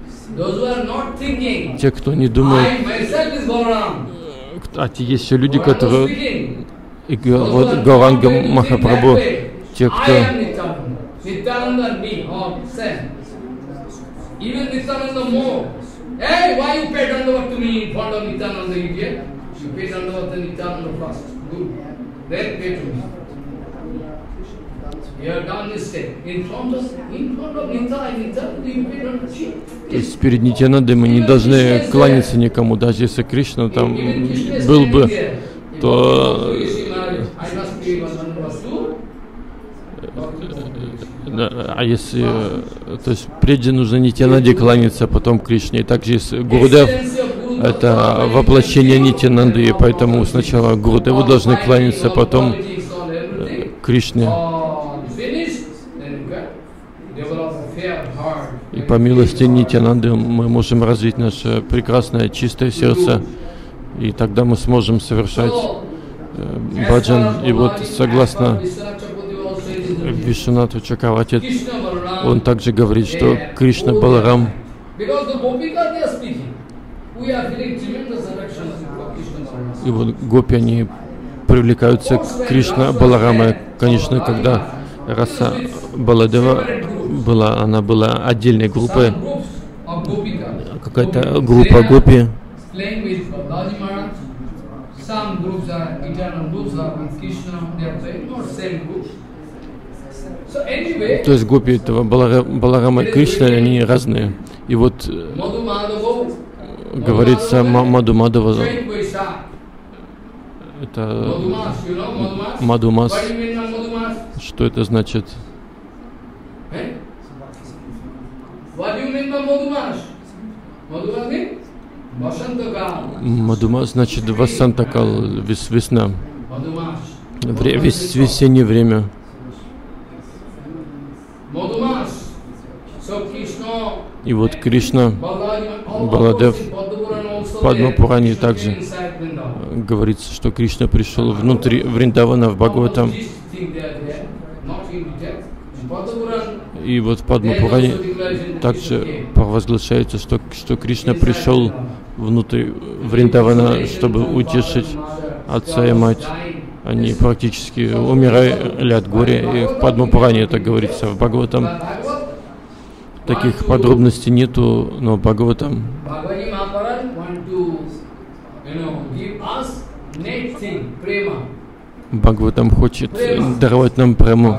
те, кто не думает, а те есть еще люди, которые, и вот Гауранга Махапрабху, те, кто hey, why you pay Dandavat to me in front of Nityananda, idiot? You pay Dandavat to Nityananda first. Good. Then pay to me. You have done mistake. In front of, in front of Nityananda, Nityananda, you pay Dandavat. То есть перед Нитьянандой мы не должны кланяться никому, даже если Кришна там был бы, то да, а если, то есть прежде нужно Нитьянанде кланяться, потом Кришне. И также есть Гурудев, это воплощение Нитьянанды, и поэтому сначала Гурудеву должны кланяться, потом Кришне. И по милости Нитьянанды мы можем развить наше прекрасное чистое сердце, и тогда мы сможем совершать э, баджан. И вот согласно Вишванатха Чакраварти, он также говорит, что Кришна Баларам, и вот гопи, они привлекаются к Кришна Баларама. Конечно, когда раса Баладева была, она была отдельной группой, какая-то группа гопи. То есть гопи этого Баларама и Кришны, они разные. И вот говорится Маду Мадава, это Мадумас. Что это значит? Мадумас значит Васантакал, весна, весеннее время. И вот Кришна, Баладев, в Падма-пуране также говорится, что Кришна пришел внутри Вриндавана в Бхагаватам. И вот в Падма-пуране также провозглашается, что, что Кришна пришел внутрь Вриндавана, чтобы утешить отца и мать. Они практически умирали от горя, и в Падма-пуране это говорится. В Бхагаватам таких подробностей нету, но Бхагаватам Бхагаватам хочет даровать нам прему.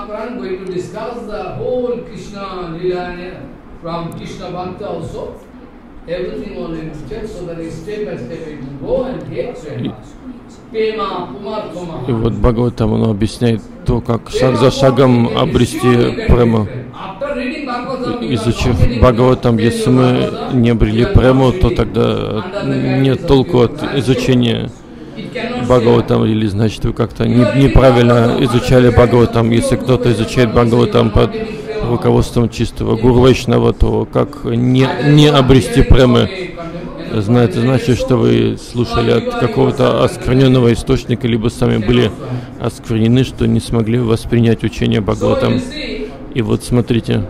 И вот Бхагаватам, он объясняет то, как шаг за шагом обрести прему. Изучив Бхагаватам, если мы не обрели прему, то тогда нет толку от изучения Бхагаватам, или значит вы как-то не, неправильно изучали Бхагаватам. Если кто-то изучает Бхагаватам под руководством чистого Гуру Вайшнава, то как не, не обрести премы? Знаете, значит, что вы слушали от какого-то оскверненного источника, либо сами были осквернены, что не смогли воспринять учение Бхагаватам. И вот смотрите,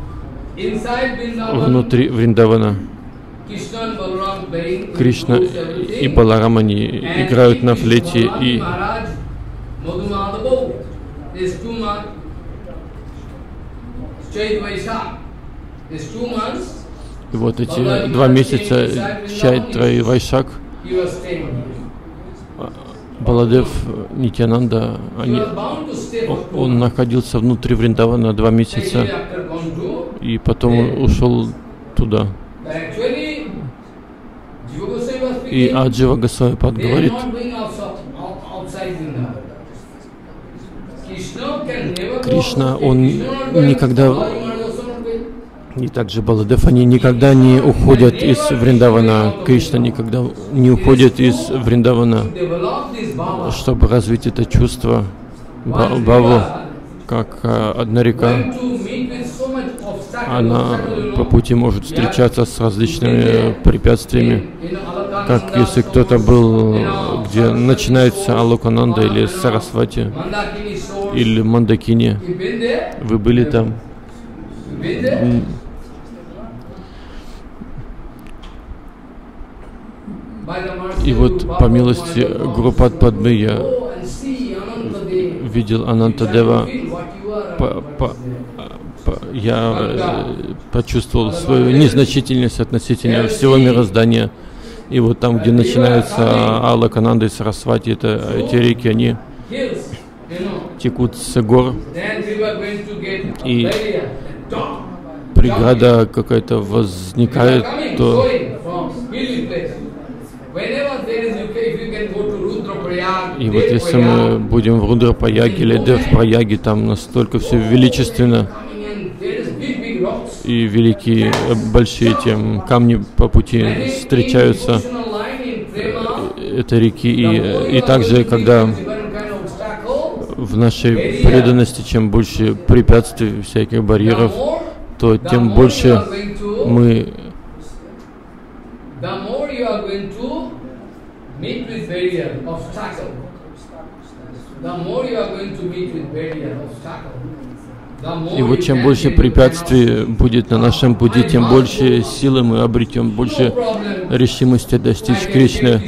внутри Вриндавана Кришна и Баларам, они играют на флейте, и И вот эти два месяца Чайтра и Вайшак, Баладев, Нитьянанда, они, он находился внутри Вриндавана два месяца, и потом ушел туда. И Аджива Госвамипад говорит, Кришна, он никогда И также Баладев, они никогда не уходят из Вриндавана. Кришна никогда не уходит из Вриндавана, чтобы развить это чувство бхаву, как одна река. Она по пути может встречаться с различными препятствиями, как если кто-то был, где начинается Алокананда или Сарасвати, или Мандакини. Вы были там? И вот по милости Гурупад Падмы я видел Анантадева, по, по, по, я почувствовал свою незначительность относительно всего мироздания. И вот там, где начинается Алакананда и Сарасвати, это эти реки, они текут с гор, и преграда какая-то возникает, то и вот если мы будем в Рудрапраяге или Девпраяге, там настолько все величественно, и великие, большие эти камни по пути встречаются, это реки, и, и также, когда в нашей преданности, чем больше препятствий, всяких барьеров, то тем больше мы И вот чем больше препятствий будет на нашем пути, тем больше силы мы обретем, больше решимости достичь Кришны.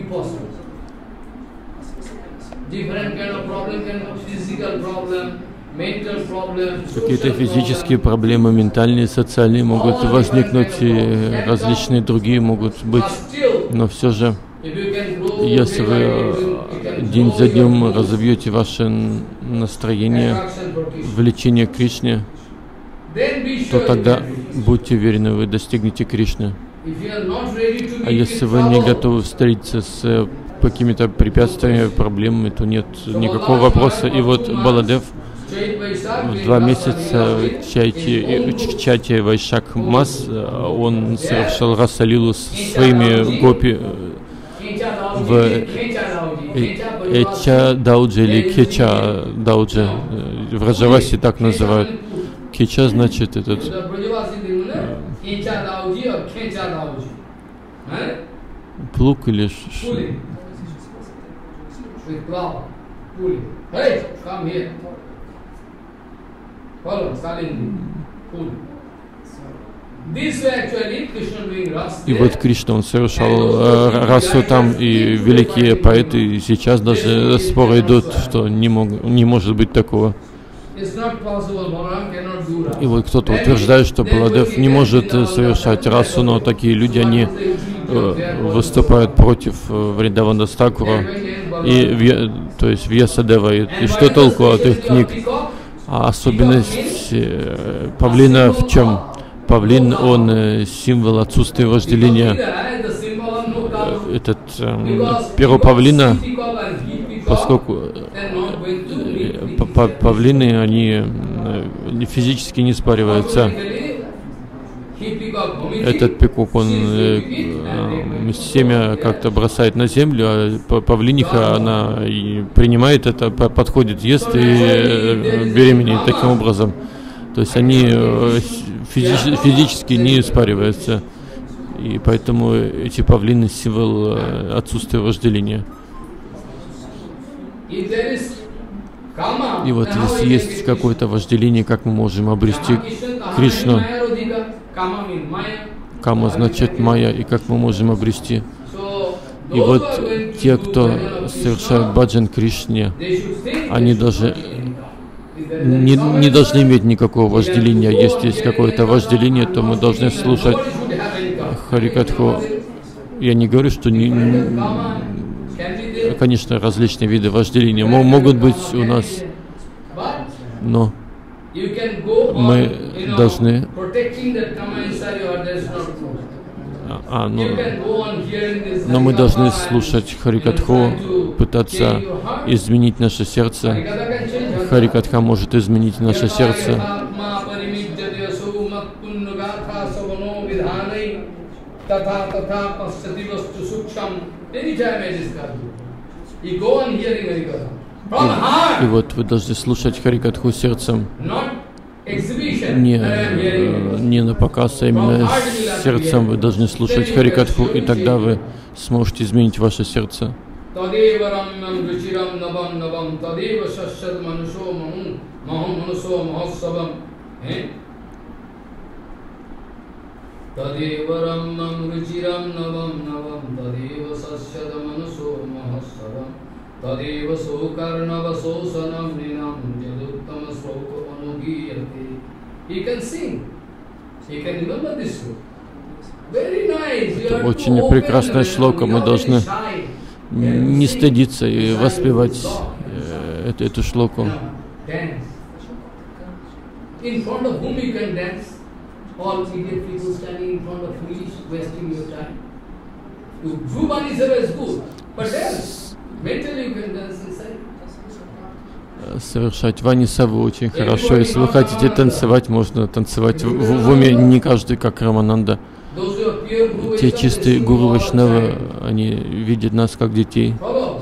Какие-то физические проблемы, ментальные, социальные могут возникнуть, и различные другие могут быть. Но все же, если вы день за днем разовьете ваше настроение, влечение к Кришне, то тогда будьте уверены, вы достигнете Кришны. А если вы не готовы встретиться с какими-то препятствиями, проблемами, то нет никакого вопроса. И вот Баладев в два месяца в чате Вайшак Мас он совершал Расалилу с своими гопи в Эча Дауджи или Кеча Дауджи. В Раджавасе так называют. Кеча значит этот плуг или И вот Кришна, он совершал э, расу там, и великие поэты сейчас даже споры идут, что не, мог, не может быть такого. И вот кто-то утверждает, что Баладев не может совершать расу, но такие люди, они э, выступают против э, Вриндавана Тхакура, и, то есть Вьясадева, и, и что толку от их книг? А особенность э, павлина в чем? Павлин, он э, символ отсутствия вожделения. Этот э, перо павлина, поскольку э, павлины, они э, физически не спариваются. Этот пекук, он э, э, семя как-то бросает на землю, а павлиниха, она принимает это, подходит, ест и э, беременеет таким образом. То есть они э, физи физически не спариваются, и поэтому эти павлины — символ э, отсутствия вожделения. И вот если есть какое-то вожделение, как мы можем обрести Кришну? Кама значит майя, и как мы можем обрести? И вот те, кто совершают баджан Кришне, они даже не, не должны иметь никакого вожделения. Если есть какое-то вожделение, то мы должны слушать Харикатху. Я не говорю, что не, конечно, различные виды вожделения могут быть у нас, но мы должны, а, ну, но мы должны слушать Харикатху, пытаться изменить наше сердце. Харикатха может изменить наше сердце. И вот вы должны слушать Харикатху сердцем, не, не на показ, а именно сердцем вы должны слушать Харикатху, и тогда вы сможете изменить ваше сердце. Tadeva sokarnava sosanam ninam jaduttama sloka anugiyate. He can sing. He can remember this sloka. Very nice. Это очень прекрасная шлока. Мы должны не стыдиться и воспевать эту, эту шлоку. In front of whom you can dance? All idiot people standing in front of me, wasting your time. Bhuvani Seva is good, but dance. Совершать Вани Саву очень хорошо. Если вы хотите танцевать, можно танцевать в, в, в уме. Не каждый как Рамананда. Те чистые гуру Вайшнавы, они видят нас как детей.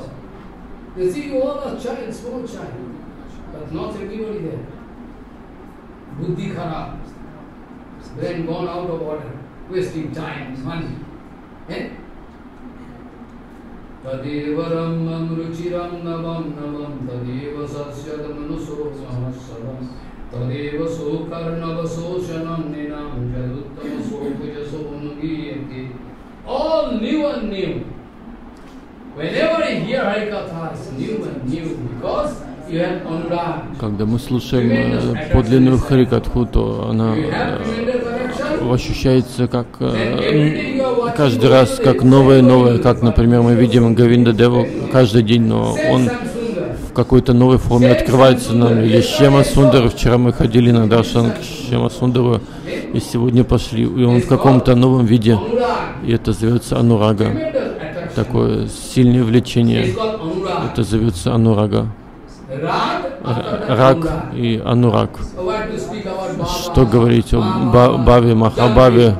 Tadeva ramam ruchiram navam navam tadeva sasyad manuso mahassavam tadeva sokarnava soshanam ninam jaduttama sokujaso unugiyate. All new and new. Whenever you hear Harikatha, it's new and new because you have anurag. Когда мы слушаем подлинную Харикатху, то она ощущается как каждый раз как новое-новое, как, например, мы видим Говинда Деву каждый день, но он в какой-то новой форме открывается нам. Или Шьяма Сундар, вчера мы ходили на даршан к Шьяма Сундару, и сегодня пошли, и он в каком-то новом виде, и это зовется анурага, такое сильное влечение, это зовется анурага. Раг и анураг. Что говорить о Бхаве, Махабхаве?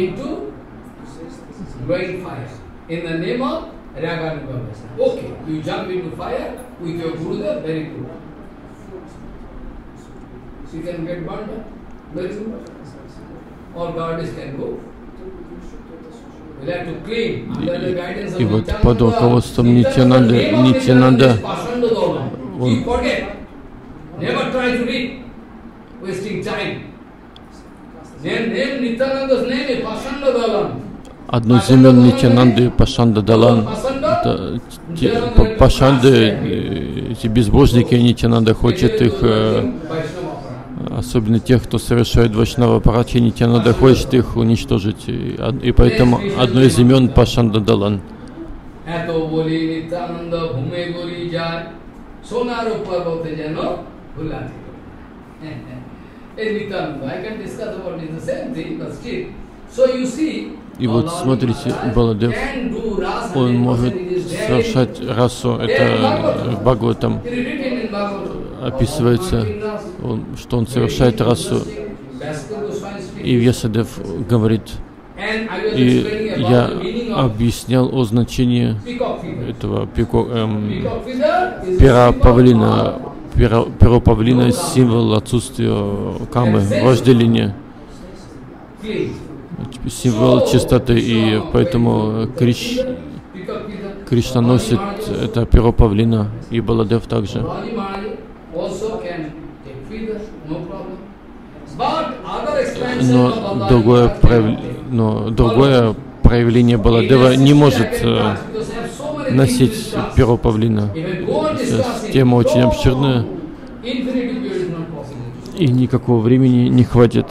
И, и вот под руководством Нитьянанды, Нитьянанда, он одно из имен Нитьянанды Пашанда Далан. Это те, Пашанды, эти безбожники, Нитьянанда хочет их, особенно тех, кто совершает Вайшнава Парачи, Нитьянанда хочет их уничтожить. И, и поэтому одно из имен Пашанда Далан. Sonaro Parvata Jano Hulati. I can discuss about it, the same thing, but still. So you see, и вот смотрите, Баладев, он может совершать расу, это в Бхагаватам описывается, он, что он совершает расу. И Вьясадев говорит, и я объяснял о значении этого пико, эм, пера павлина. Пера, перо павлина — символ отсутствия камы, вожделения, символ чистоты, и поэтому Криш, Кришна носит это перо павлина, и Баладев также. Но другое, прояв... Но другое проявление Баладева не может э, носить перо павлина. Тема очень обширная, и никакого времени не хватит.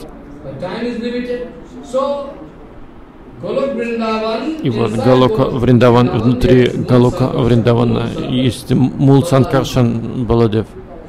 И вот Галока Вриндаван, внутри Галока Вриндавана есть Мул Санкаршан Баладев.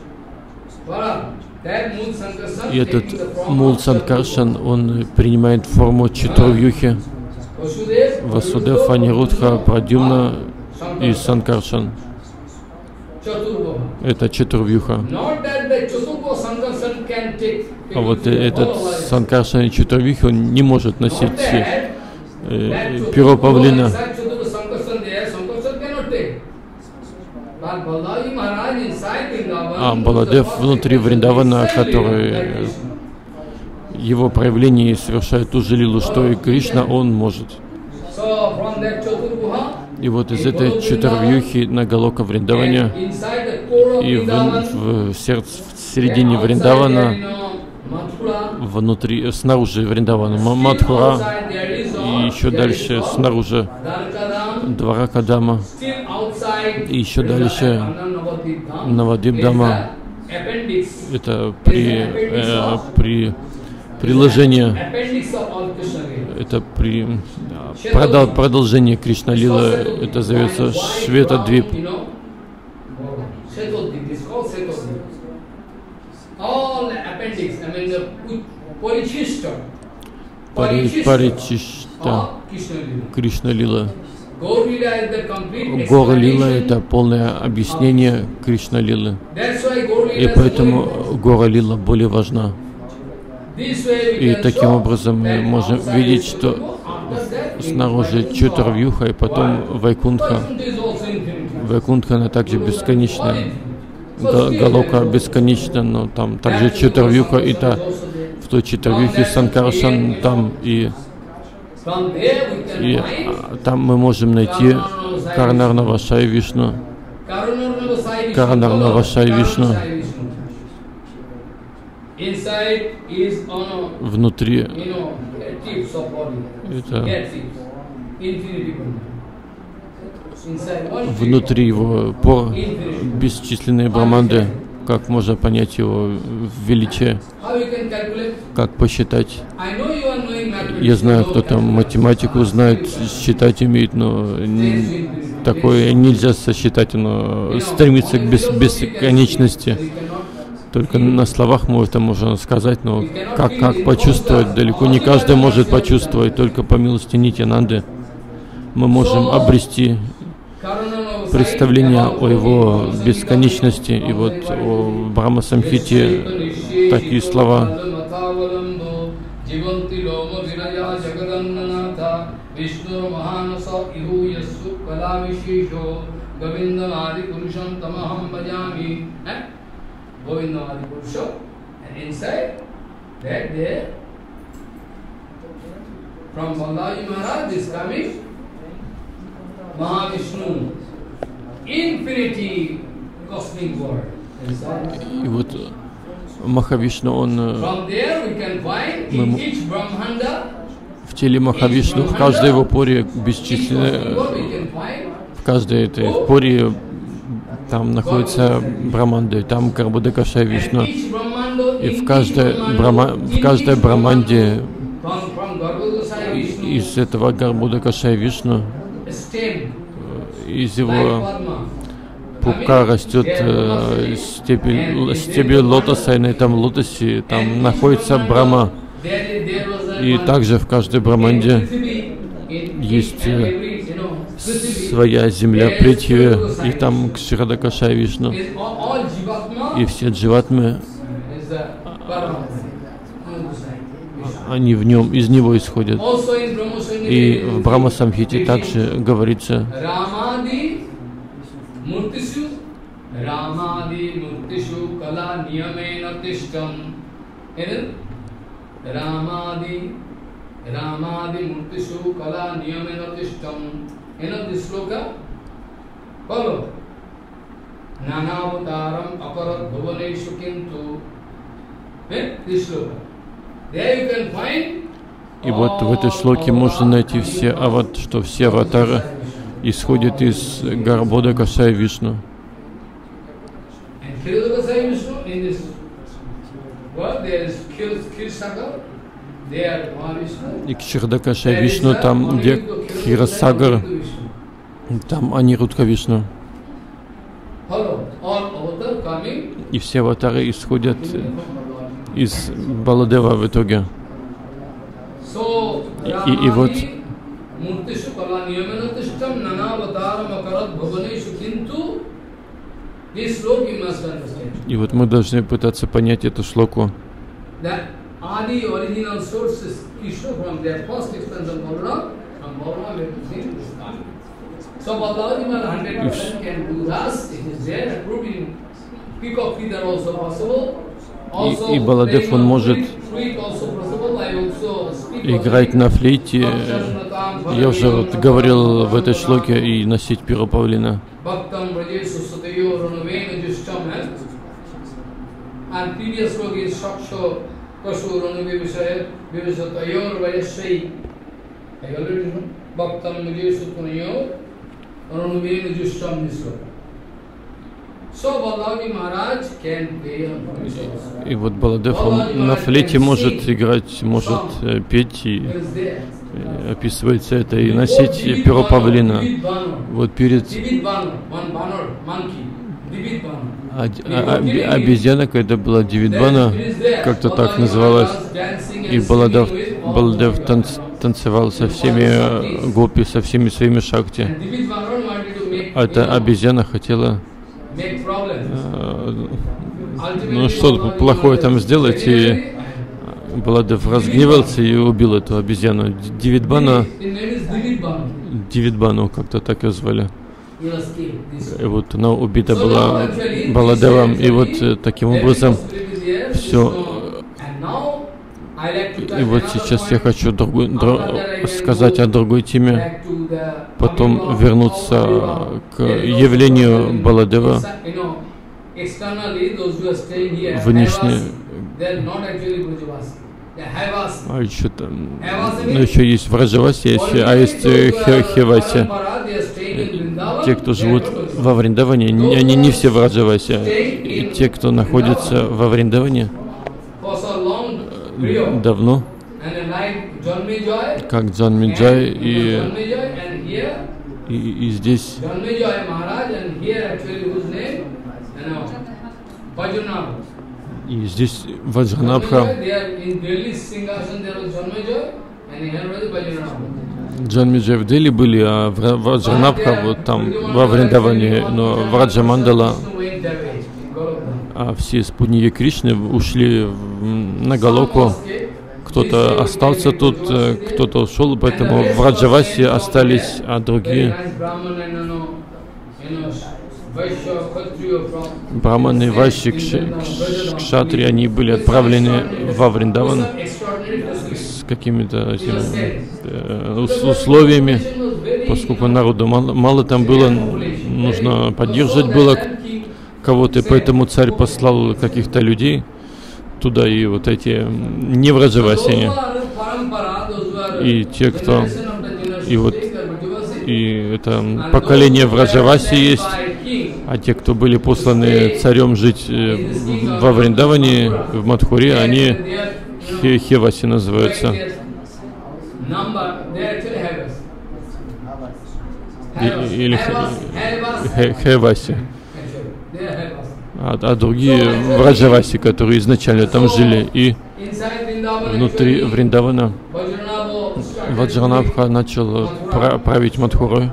И этот Мул Санкаршан, он принимает форму Чатурвьюхи. Васудев, Анирудха, Прадюмна и Санкаршан. Это Чатурвьюха. А вот этот Санкаршан Чатурвюхи, он не может носить э, перо павлина. А Баладев внутри Вриндавана, который его проявление совершает ту же лилу, что и Кришна, он может. И вот из этой Чатурвюхи на Галока Вриндаване и в, в сердце, в середине Вриндавана, внутри, снаружи Вриндавана Мадхура, и еще дальше снаружи Дваракадама, и еще дальше Навадипдама. Это при, э, при приложение, это при продол, продолжение Кришна-лилы, это зовется Шветадвип. Паричишта Кришна-лила. Гора-лила — это полное объяснение Кришна-лилы. И поэтому Гора-лила более важна. И таким образом мы можем видеть, что снаружи Чатурвюха и потом Вайкунтха. Вайкунтха, она также бесконечная. Галока бесконечна, но там также Чатурвюха, и та, в той Чатурвюхе Санкаршан там, и, и там мы можем найти Карнарнавашай Вишну. Карнарнавашай Вишну. Внутри это внутри его пор бесчисленные браманды. Как можно понять его величие? Как посчитать? Я знаю, кто там математику знает, считать умеет, но такое нельзя сосчитать, оно стремится к бес бесконечности. Только на словах мы это можно сказать, но как, как почувствовать, далеко не каждый может почувствовать, только по милости Нитьянанды мы можем обрести представление о его бесконечности. И вот о Брахма Самхите такие слова. From Balaji Maharaj is coming Mahavishnu, infinity cosmic world. И вот Махавишну, он мы, в теле Махавишну, в каждой его поре бесчисленные, в каждой этой поре там находится Браманды, там Гарбхадакашай Вишну, и в каждой, брама, в каждой Браманде из этого Гарбхадакашай Вишну, из его пупка растет э, стебель, стебель лотоса, и на этом лотосе там находится Брахма. И также в каждой Браманде есть э, своя земля Притхви, и там Кширадакашай Вишну. И все дживатмы, они в нем, из него исходят. И в Брахма Самхите также говорится: и вот в этой шлоке можно найти все ават, что все аватары исходят из Гарбхадакашай Вишну. И Кширадакашай Вишну, там, где Кхирасагар, там Анирудха Вишну. И все аватары исходят из Баладева в итоге. И, и вот This sloka you must understand. И вот мы должны пытаться понять эту шлоку. That Adi original source is Krishna from their first expansion Balaram, from Balaram we have to sing this time. So Balaram one hundred percent can do this, it is there, approved in Peacock feather also possible. И, и Баладев, он может играть на флейте. Я уже вот говорил в этой шлоке, и носить перо павлина. И вот Баладев, он на флейте может играть, может э, петь, и э, описывается это, и носить перо павлина. Вот перед а, а, обезьяна, когда была Дивидбана, как-то так называлась, и Баладев, Баладев танц, танцевал со всеми гопи, со всеми своими шакти. А эта обезьяна хотела ну что-то плохое там сделать, и Баладев разгневался и убил эту обезьяну. Дивидбана, Дивидбану как-то так ее звали. И вот она убита была Баладевом, и вот таким образом все. И вот сейчас я хочу другой, друг, сказать о другой теме, потом вернуться к явлению Баладева. Внешне, а еще там, ну еще есть Враджаваси, а есть Хеваси. Те, кто живут во Вриндаване, они не все Враджаваси. И те, кто находится во Вриндаване давно, как Джанмеджай, и, и, и здесь и здесь Ваджранабха. Джанмеджай в Дели были, а Ваджранабха вот там во Вриндаване, но Враджамандала, а все спутники Кришны ушли на Галоку. Кто-то остался тут, кто-то ушел, поэтому в Враджавасе остались, а другие браманы, вайши, кшатри, они были отправлены во Вриндаван с какими-то э, условиями, поскольку народу мало, мало там было, нужно поддержать было кого-то, и поэтому царь послал каких-то людей туда, и вот эти не Враджаваси, и те, кто, и вот, и это поколение Враджаваси есть, а те, кто были посланы царем жить во Вриндаване, в Мадхуре, они Хеваси называются. Или Хеваси. А, а другие Враджаваси, которые изначально там жили, и внутри Вриндавана Ваджранабха начал править Мадхурой,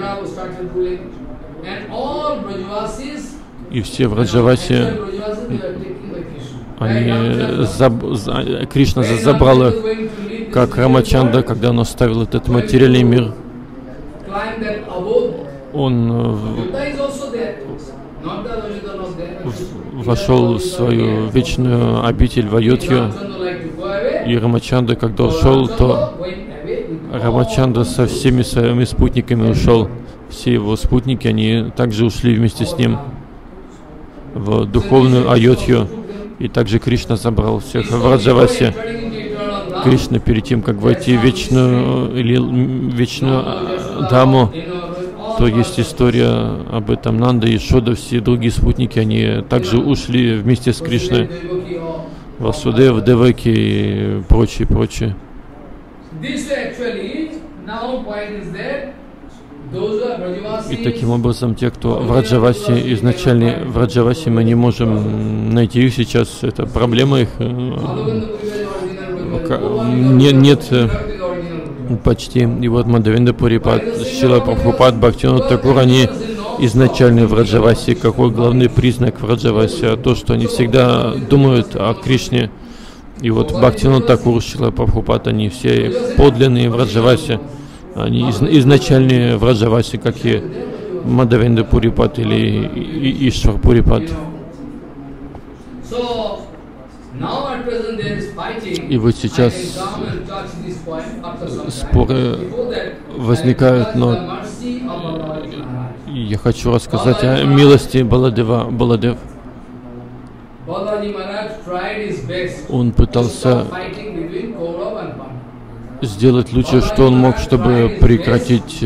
и все Враджаваси, они заб, за, Кришна забрал их, как Рамачандра, когда он оставил этот материальный мир. Он вошел в свою вечную обитель в Айодхью, и Рамачандра, когда ушел, то Рамачандра со всеми своими спутниками ушел. Все его спутники, они также ушли вместе с ним в духовную Айодхью, и также Кришна забрал всех в Враджавасе. Кришна перед тем, как войти в вечную, или вечную Дhamу, то есть история об этом. Нанда, Ешода, все другие спутники, они также ушли вместе с Кришной. Васудев, Деваки и прочее, прочее. И таким образом, те, кто в Враджавасе, изначально в Враджавасе, мы не можем найти их сейчас, это проблема их. Нет, нет почти. И вот Мадхавендра Пури, Шрила Прабхупад, Бхактивинода Тхакур, они изначальной Враджаваси. Какой главный признак Враджаваси? А то, что они всегда думают о Кришне. И вот Бхактивинода Тхакур, Шрила Прабхупад, они все подлинные Враджаваси. Они из, изначальные Враджаваси, как и Мадавендра Пурипад или Ишвар Пурипад. И вот сейчас споры возникают, но я хочу рассказать о милости Баладева. Баладев, он пытался сделать лучшее, что он мог, чтобы прекратить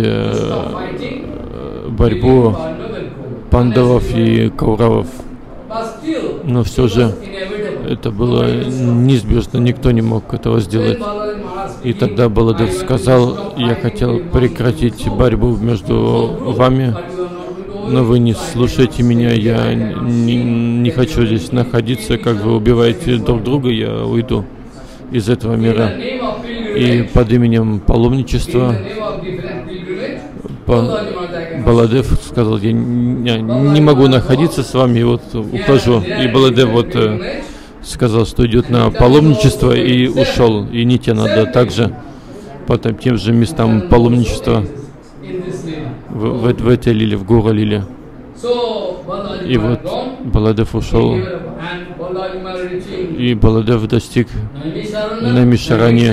борьбу пандавов и кауравов. Но все же это было неизбежно, никто не мог этого сделать. И тогда Баладев сказал: я хотел прекратить борьбу между вами, но вы не слушаете меня, я не, не хочу здесь находиться, как вы убиваете друг друга, я уйду из этого мира. И под именем паломничества Баладев сказал: я не, не могу находиться с вами, и вот ухожу. И Баладев вот сказал, что идет на паломничество, и ушел. И Нитьянанда также по тем же местам паломничества в, в, в этой лиле, в Гора лиле. И вот Баладев ушел, и Баладев достиг Намишарани,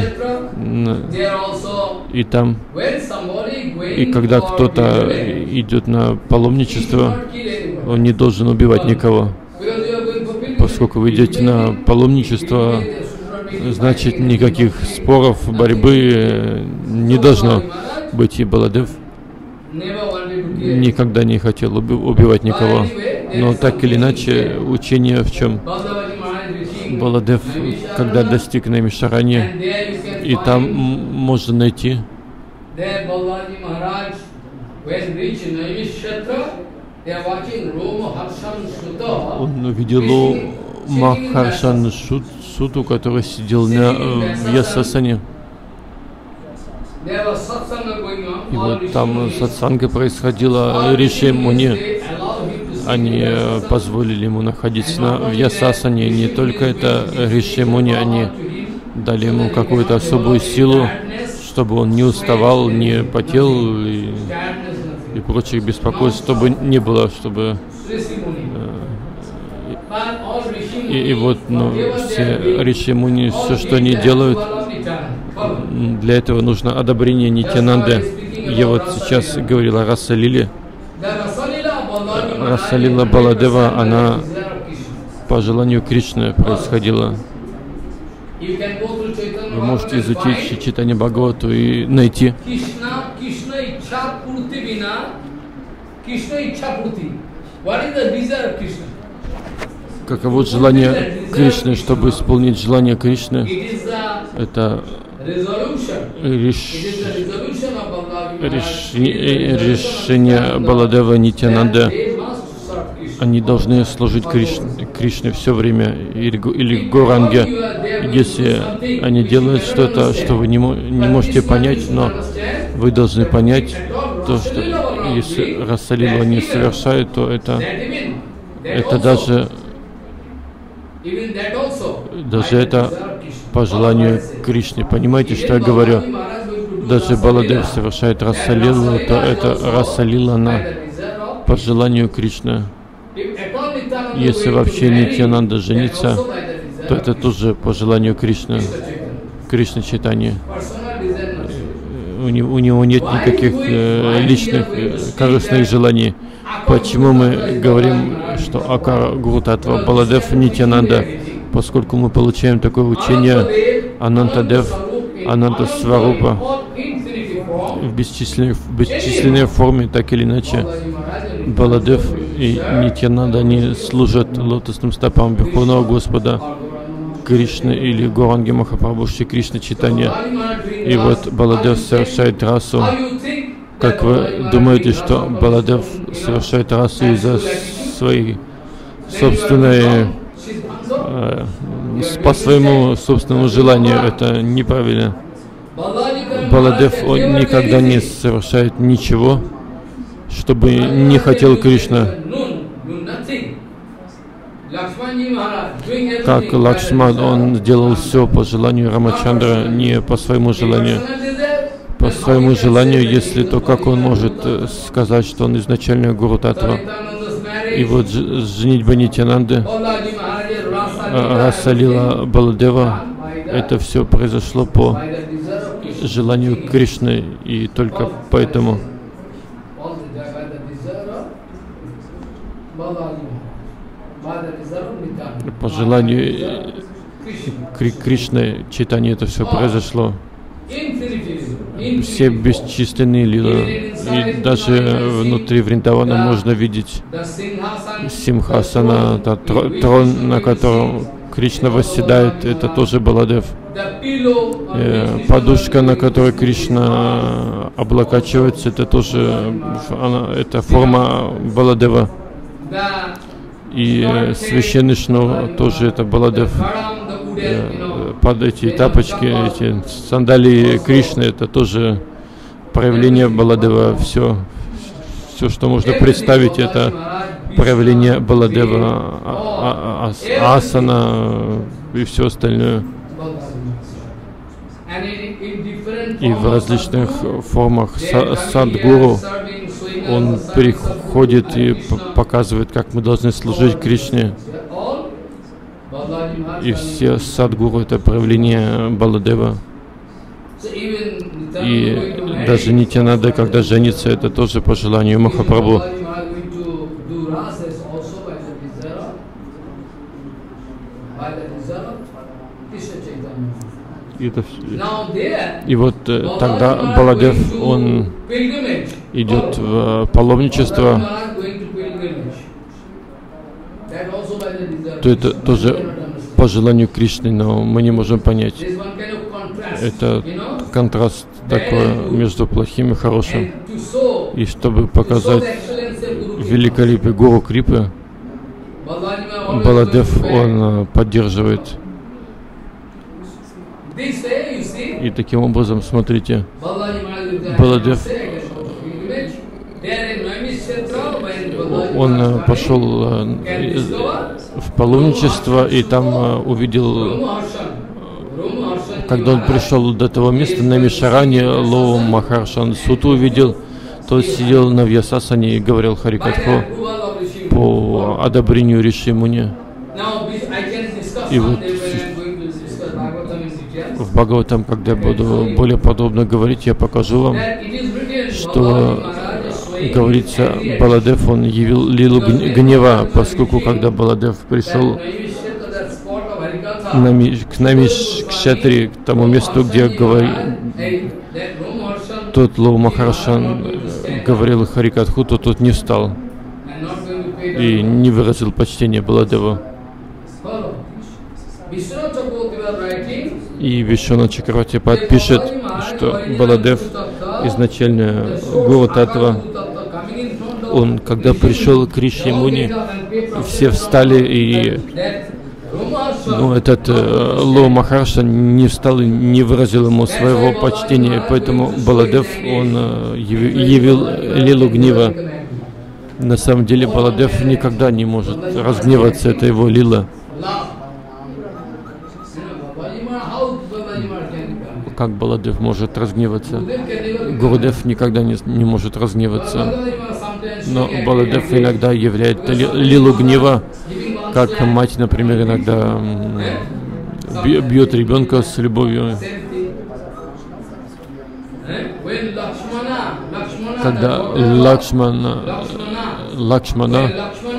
и там, и когда кто-то идет на паломничество, он не должен убивать никого. Поскольку вы идете на паломничество, значит, никаких споров, борьбы не должно быть. И Баладев никогда не хотел убивать никого. Но так или иначе, учение в чем? Баладев, когда достиг Намишарани, и там можно найти он увидел Махаршан Суту, который сидел на Вьясасане. И вот там сатсанга происходила, Риши Муни, они позволили ему находиться на Вьясасане. Не только это, Риши Муни, они дали ему какую-то особую силу, чтобы он не уставал, не потел и, и прочих беспокойств, чтобы не было, чтобы и, и вот, ну, все Риши Муни, все, что они делают, для этого нужно одобрение Нитьянанды. Я вот сейчас говорила о Раса Лиле. Раса Лила Баладева, она по желанию Кришны происходила. Вы можете изучить читание Бхагавату и найти. Каково желание Кришны, чтобы исполнить желание Кришны? Это реш... Реш... решение Баладева Нитьянанды. Они должны служить Кришне, Кришне все время, или, или Горанге. Если они делают что-то, что вы не, не можете понять, но вы должны понять то, что если Расалилу они совершают, то это, это даже, даже это по желанию Кришны. Понимаете, что я говорю? Даже Баладев совершает Расалилу, то это Расалила на по желанию Кришны. Если вообще Нитьянанда женится, то это тоже по желанию Кришны, Кришна читания. У него, у него нет никаких э, личных э, корыстных желаний. Почему мы говорим, что Акара Гуру Татва Баладев Нитьянанда? Поскольку мы получаем такое учение Анантадев, Ананта Сварупа в бесчисленной, в бесчисленной форме, так или иначе. Баладев и Нитьянанда, они служат лотосным стопам Верховного Господа Кришны или Горанги Махапрабху Шри Кришна читания. И вот Баладев совершает расу. Как вы думаете, что Баладев совершает расу из-за своей собственной, э, по своему собственному желанию? Это неправильно. Баладев, он никогда не совершает ничего что бы не хотел Кришна. Как Лакшман, он делал все по желанию Рамачандра, не по своему желанию. По своему желанию, если то как он может сказать, что он изначально Гуру Татва. И вот женитьба Нитьянанды, Раса Лила Баладева, это все произошло по желанию Кришны, и только поэтому по желанию Кри Кришны Чайтаньи это все произошло. Все бесчисленные лилы, и даже внутри Вриндавана можно видеть Симхасана, трон, на котором Кришна восседает, это тоже Баладев. Подушка, на которой Кришна облокачивается, это тоже она, это форма Баладева. И священный шнур тоже это Баладев. Под эти тапочки, эти сандалии Кришны, это тоже проявление Баладева. Все, все, что можно представить, это проявление Баладева, а, а, асана и все остальное. И в различных формах Садгуру он приходит и показывает, как мы должны служить Кришне. И все Садгуру — это проявление Баладева. И даже Нитьянанда, когда женится, это тоже по желанию Махапрабху. И, это, и вот тогда Баладев, он идет в паломничество. То это тоже по желанию Кришны, но мы не можем понять. Это контраст такой между плохим и хорошим. И чтобы показать великолепие Гуру Крипы, Баладев, он поддерживает. И таким образом, смотрите, Баладев, он пошел в паломничество и там увидел, когда он пришел до того места, на Мишаране, Лоу Махаршан Суту увидел, тот сидел на Вьясасане и говорил Харикатху по одобрению Риши Муни. И вот в Бхагаватам, когда я буду более подробно говорить, я покажу вам, что говорится, Баладев, он явил лилу гнева, поскольку когда Баладев пришел на, к Намиш Кшатри, к тому месту, где говори, тот Лоу Махаршан говорил Харикатху, то тот не встал и не выразил почтения Баладеву. И Вишванат Чакраварти пишет, что Баладев изначально Гуру Татва, он, когда пришел к Риши Муни, все встали, и ну, этот э, Лоу Махаршан не встал и не выразил ему своего почтения, поэтому Баладев, он э, явил лилу гнева. На самом деле Баладев никогда не может разгневаться, это его лила. Как Баладев может разгневаться? Гурудев никогда не, не может разгневаться. Но Баладев иногда являет ли, лилу гнева, как мать, например, иногда бьет ребенка с любовью. Когда Лакшмана, Лакшмана,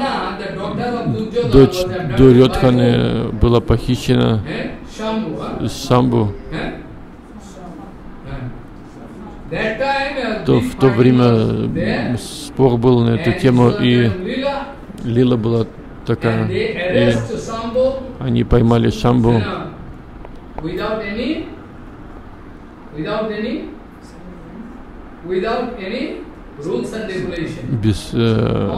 дочь Дурьодханы, была похищена Шамбу, то в то время спор был на эту тему, и лила была такая, и они поймали Шамбу без э,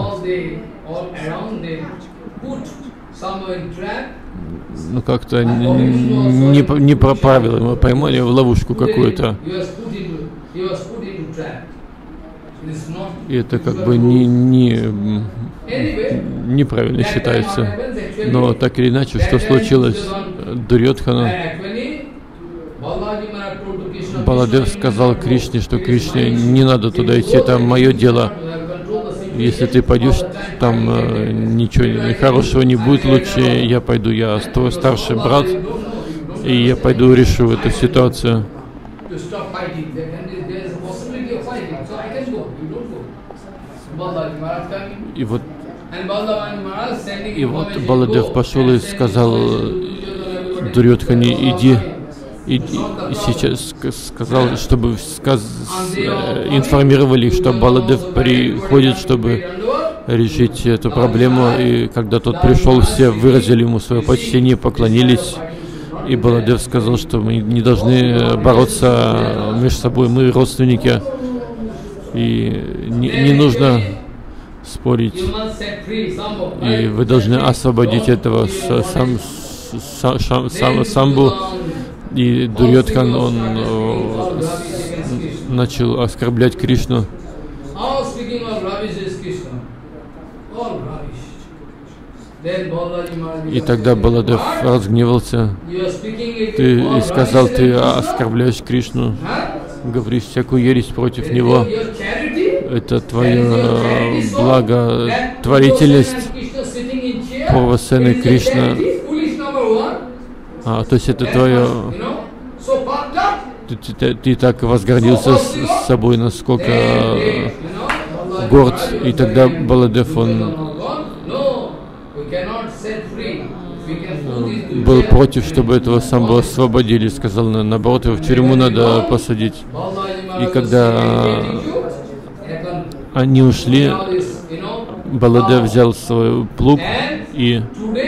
ну как-то не, не, не по правилам, мы поймали в ловушку какую-то. И это как бы не, не, неправильно считается. Но так или иначе, что случилось? Дурьодхана, Баладев сказал Кришне, что Кришне не надо туда идти, там мое дело. Если ты пойдешь, там э, ничего хорошего не будет, лучше я пойду, я твой старший брат, и я пойду решу эту ситуацию. И вот, и вот Баладев пошел и сказал Дурьодхане, иди, иди, и сейчас сказал, чтобы сказ, информировали их, что Баладев приходит, чтобы решить эту проблему. И когда тот пришел, все выразили ему свое почтение, поклонились. И Баладев сказал, что мы не должны бороться между собой, мы родственники, и не, не нужно спорить. И вы должны освободить этого сам, сам, сам, самбу. И Дурьодхан, он э, начал оскорблять Кришну. И тогда Баладев разгневался. Ты и сказал, ты оскорбляешь Кришну, говоришь всякую ересь против него. Это твоя благотворительность, Пурвасена Кришна. А, то есть это твое... Ты, ты, ты так возгордился с, с собой, насколько горд. И тогда Баладев, он был против, чтобы этого самбу освободили. Сказал, наоборот, его в тюрьму надо посадить. И когда они ушли, Баладев взял свой плуг и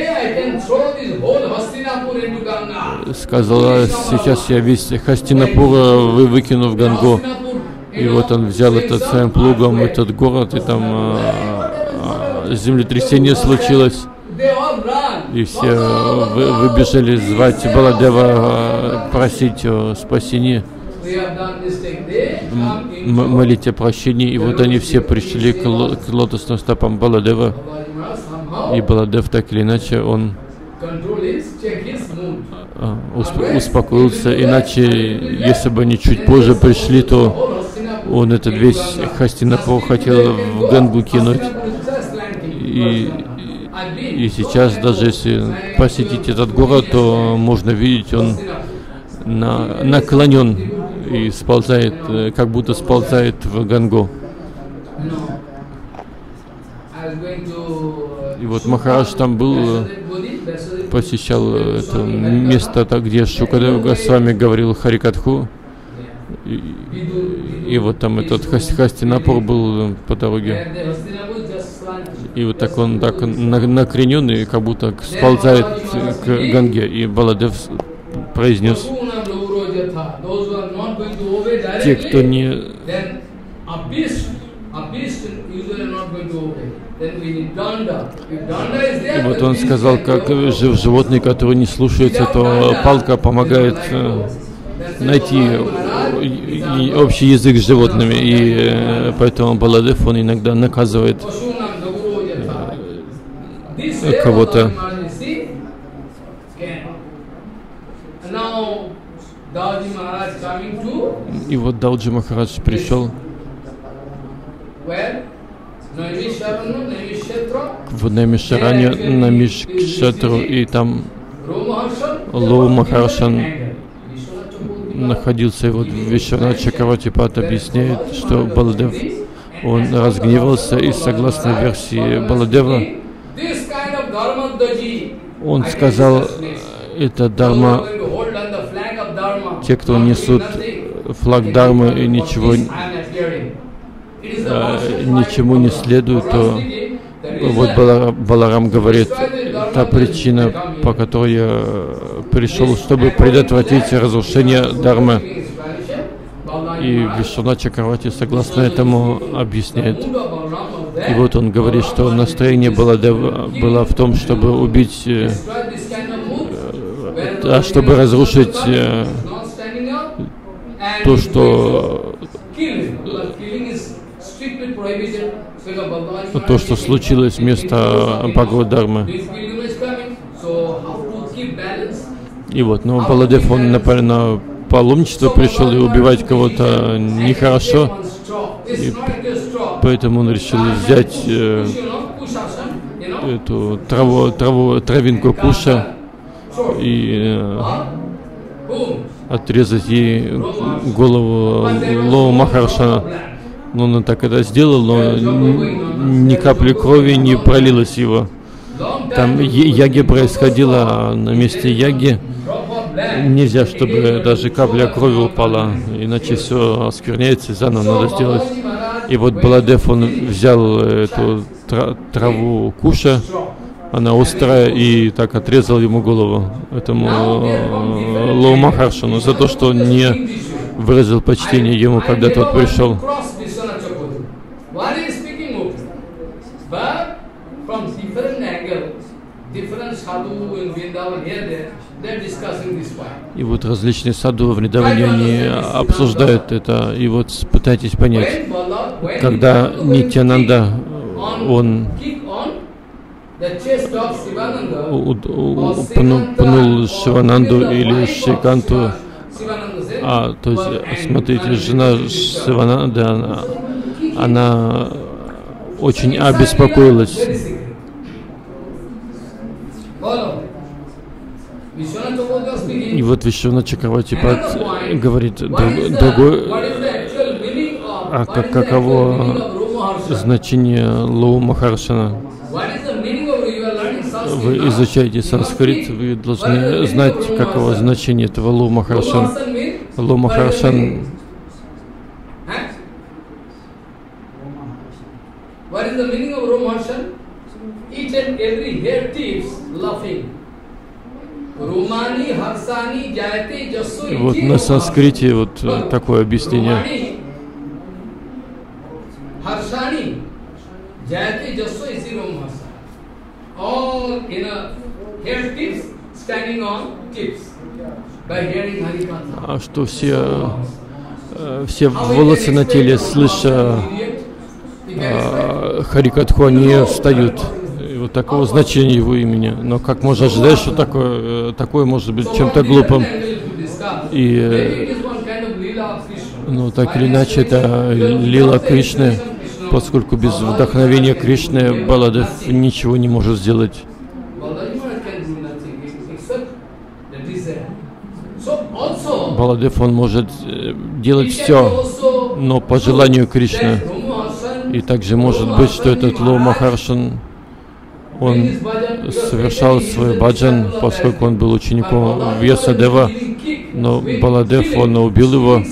сказал, сейчас я весь Хастинапур вы выкину в Гангу. И вот он взял этот своим плугом этот город, и там а, а, землетрясение случилось. И все вы, выбежали звать Баладева, просить о спасении, молить о прощении. И вот они все пришли к, ло, к лотосным стопам Баладева. И Баладев, так или иначе, он усп- успокоился. Иначе, если бы они чуть позже пришли, то он этот весь Хастинапур хотел в Гангу кинуть. И, и сейчас, даже если посетить этот город, то можно видеть, он на, наклонен и сползает, как будто сползает в Гангу. И вот Махарадж там был, посещал это место, где Шукадев Госвами говорил Харикатху. И, и вот там этот Хастинапур был по дороге. И вот так он так накрененный, как будто сползает к Ганге. И Баладев произнес: те, кто не... И вот он сказал, как животные, которые не слушаются, то палка помогает э, найти общий язык с животными. И э, поэтому Баладев, он иногда наказывает э, кого-то. И вот Дауджи Махарадж пришел в Наймишаране, Намишкшетру, и там Лоу Махаршан находился. И вот Вишванат Чакравартипад объясняет, что Баладев, он разгневался, и согласно версии Баладева, он сказал, это дарма, те, кто несут флаг дармы и ничего, э, ничему не следует, то вот Баларам говорит, та причина, по которой я пришел, чтобы предотвратить разрушение дармы. И Вишванат Чакраварти согласно этому объясняет. И вот он говорит, что настроение Баладева было в том, чтобы убить, э, э, чтобы разрушить э, то, что то, что случилось вместо Бхагават-дармы. И вот, но Баладев, он например, на паломничество пришел и убивать кого-то нехорошо, и поэтому он решил взять э, эту траву, траву, травинку куша и э, отрезать ей голову Лоу Махаршана. Но он так это сделал, но ни капли крови не пролилось его. Там яги происходило, а на месте яги нельзя, чтобы даже капля крови упала, иначе все оскверняется, и заново надо сделать. И вот Баладев, он взял эту траву куша, она острая, и так отрезал ему голову, этому Лоу Махаршану, за то, что он не выразил почтение ему, когда тот пришел. И вот различные саду в Вриндаване, они обсуждают это, и вот пытайтесь понять, когда Нитьянанда, он пнул Шивананду или Шриканту, а, то есть, смотрите, жена Шивананды, она, она очень обеспокоилась. И вот Вишванат Чакраварти говорит другой, а как, каково значение Лоу Махаршана. Вы изучаете санскрит, вы должны знать, каково значение этого Лоу Махаршана. Лоу Махаршан. Вот на санскрите вот такое объяснение. А что все, все волосы на теле, слыша Харикатху, они встают. Вот такого значения его имени. Но как можно ожидать, что такое, такое может быть чем-то глупым? И, ну, так или иначе, это лила Кришны, поскольку без вдохновения Кришны Баладев ничего не может сделать. Баладев, он может делать все, но по желанию Кришны. И также может быть, что этот Лоу Махаршан, он совершал свой баджан, поскольку он был учеником Вьясадева, но Баладев, он убил его.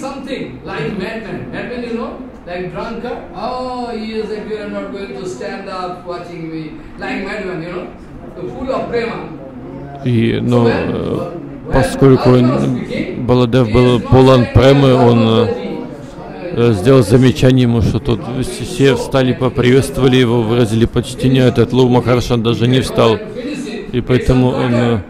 И, но поскольку он, Баладев был полон премы, он сделал замечание ему, что тут все встали, поприветствовали его, выразили почтение. Этот Лоу Махаршан даже не встал, и поэтому он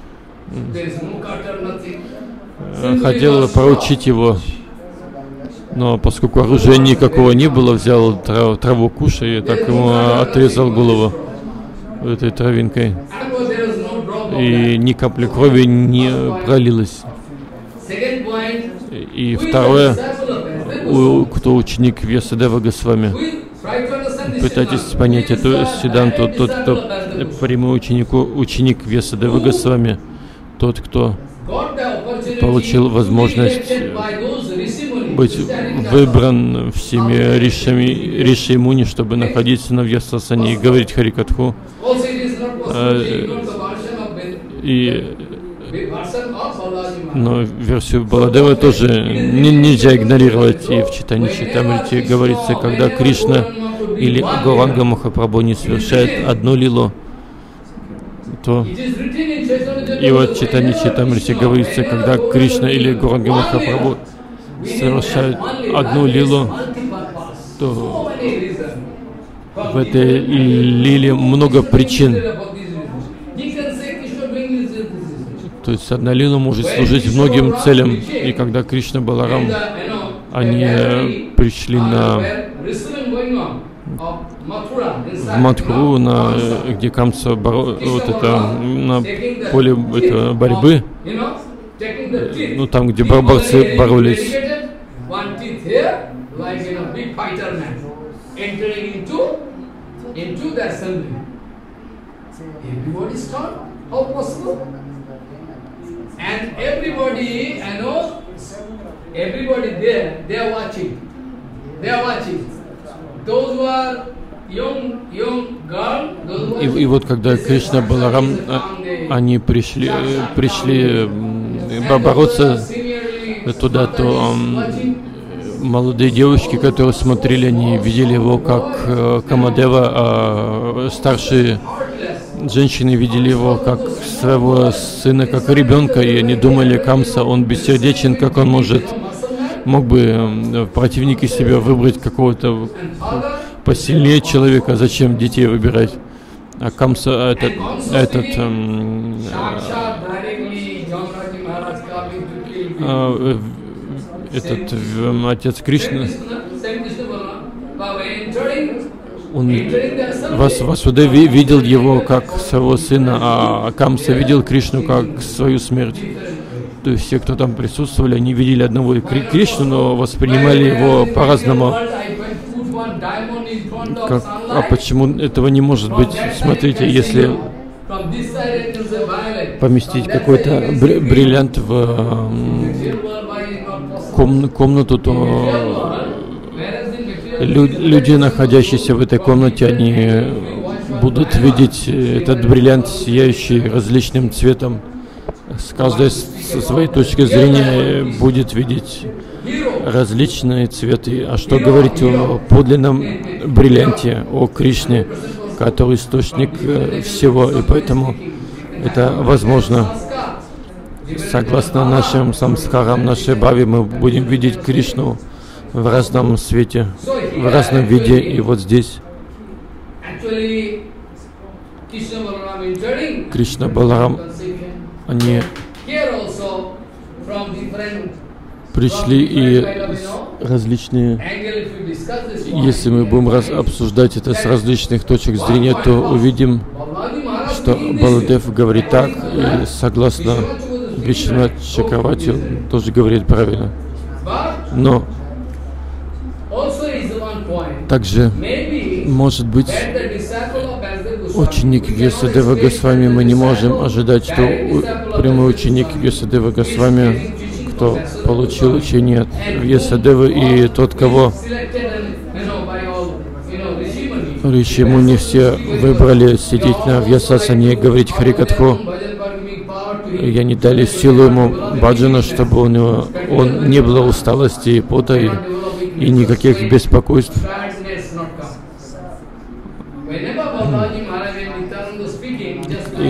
э, хотел поручить его, но поскольку оружия никакого не было, взял трав, траву куша и так ему отрезал голову этой травинкой, и ни капли крови не пролилось. И второе, у, кто ученик Вьясадева Госвами, пытайтесь понять эту сиданту. Тот, кто прямой ученику, ученик Вьясадева Госвами, тот, кто получил возможность быть выбран всеми ришами, риши муни, чтобы находиться на Вьясасане и говорить Харикатху. И но версию Баладева тоже не, нельзя игнорировать. И в Чайтанья Чайтамрите говорится, когда Кришна или Гауранга Махапрабху не совершает одну лилу, то и вот в Чайтанья Чайтамрите говорится, когда Кришна или Гауранга Махапрабху совершают одну лилу, то в этой лиле много причин. То есть одна лила может служить многим целям. И когда Кришна, Баларам, они пришли на в Матхуру, на, где Камса боро, вот это, на поле это, борьбы, ну там, где борцы боролись. And everybody, I know, everybody there, they are watching. They are watching. Those who are young, young girl, those who are и, и вот когда Кришна Баларам, они пришли, пришли бороться туда, то молодые девушки, которые смотрели, они видели его как Камадева, а старшие женщины видели его как своего сына, как ребенка, и они думали, Камса, он бессердечен, как он может, мог бы противники себя выбрать какого-то посильнее человека, зачем детей выбирать? А Камса, этот, этот эм, э, этот э, отец Кришны, он Вас, Васудев видел его как своего сына, а Камса видел Кришну как свою смерть. То есть все, кто там присутствовали, они видели одного Кришну, но воспринимали его по-разному. Как, а почему этого не может быть? Смотрите, если поместить какой-то бриллиант в ком комнату, то люди, находящиеся в этой комнате, они будут видеть этот бриллиант, сияющий различным цветом. С каждой со своей точки зрения будет видеть различные цветы. А что говорить о подлинном бриллианте, о Кришне, который источник всего, и поэтому это возможно. Согласно нашим самскарам, нашей бхави, мы будем видеть Кришну в разном свете, в разном виде. И вот здесь Кришна Баларам, они пришли, и различные, если мы будем раз обсуждать это с различных точек зрения, то увидим, что Баладев говорит так, и согласно Вишванат Чакраварти тоже говорит правильно. Но также, может быть, ученик Вьясадева Госвами, мы не можем ожидать, что прямой ученик Вьясадева Госвами, кто получил учение от Вьясадевы, и тот, кого Риши Муни все выбрали сидеть на Вьясасане и говорить Харикатху, и они дали силу ему баджана, чтобы у него он не было усталости и пота, и, и никаких беспокойств. И,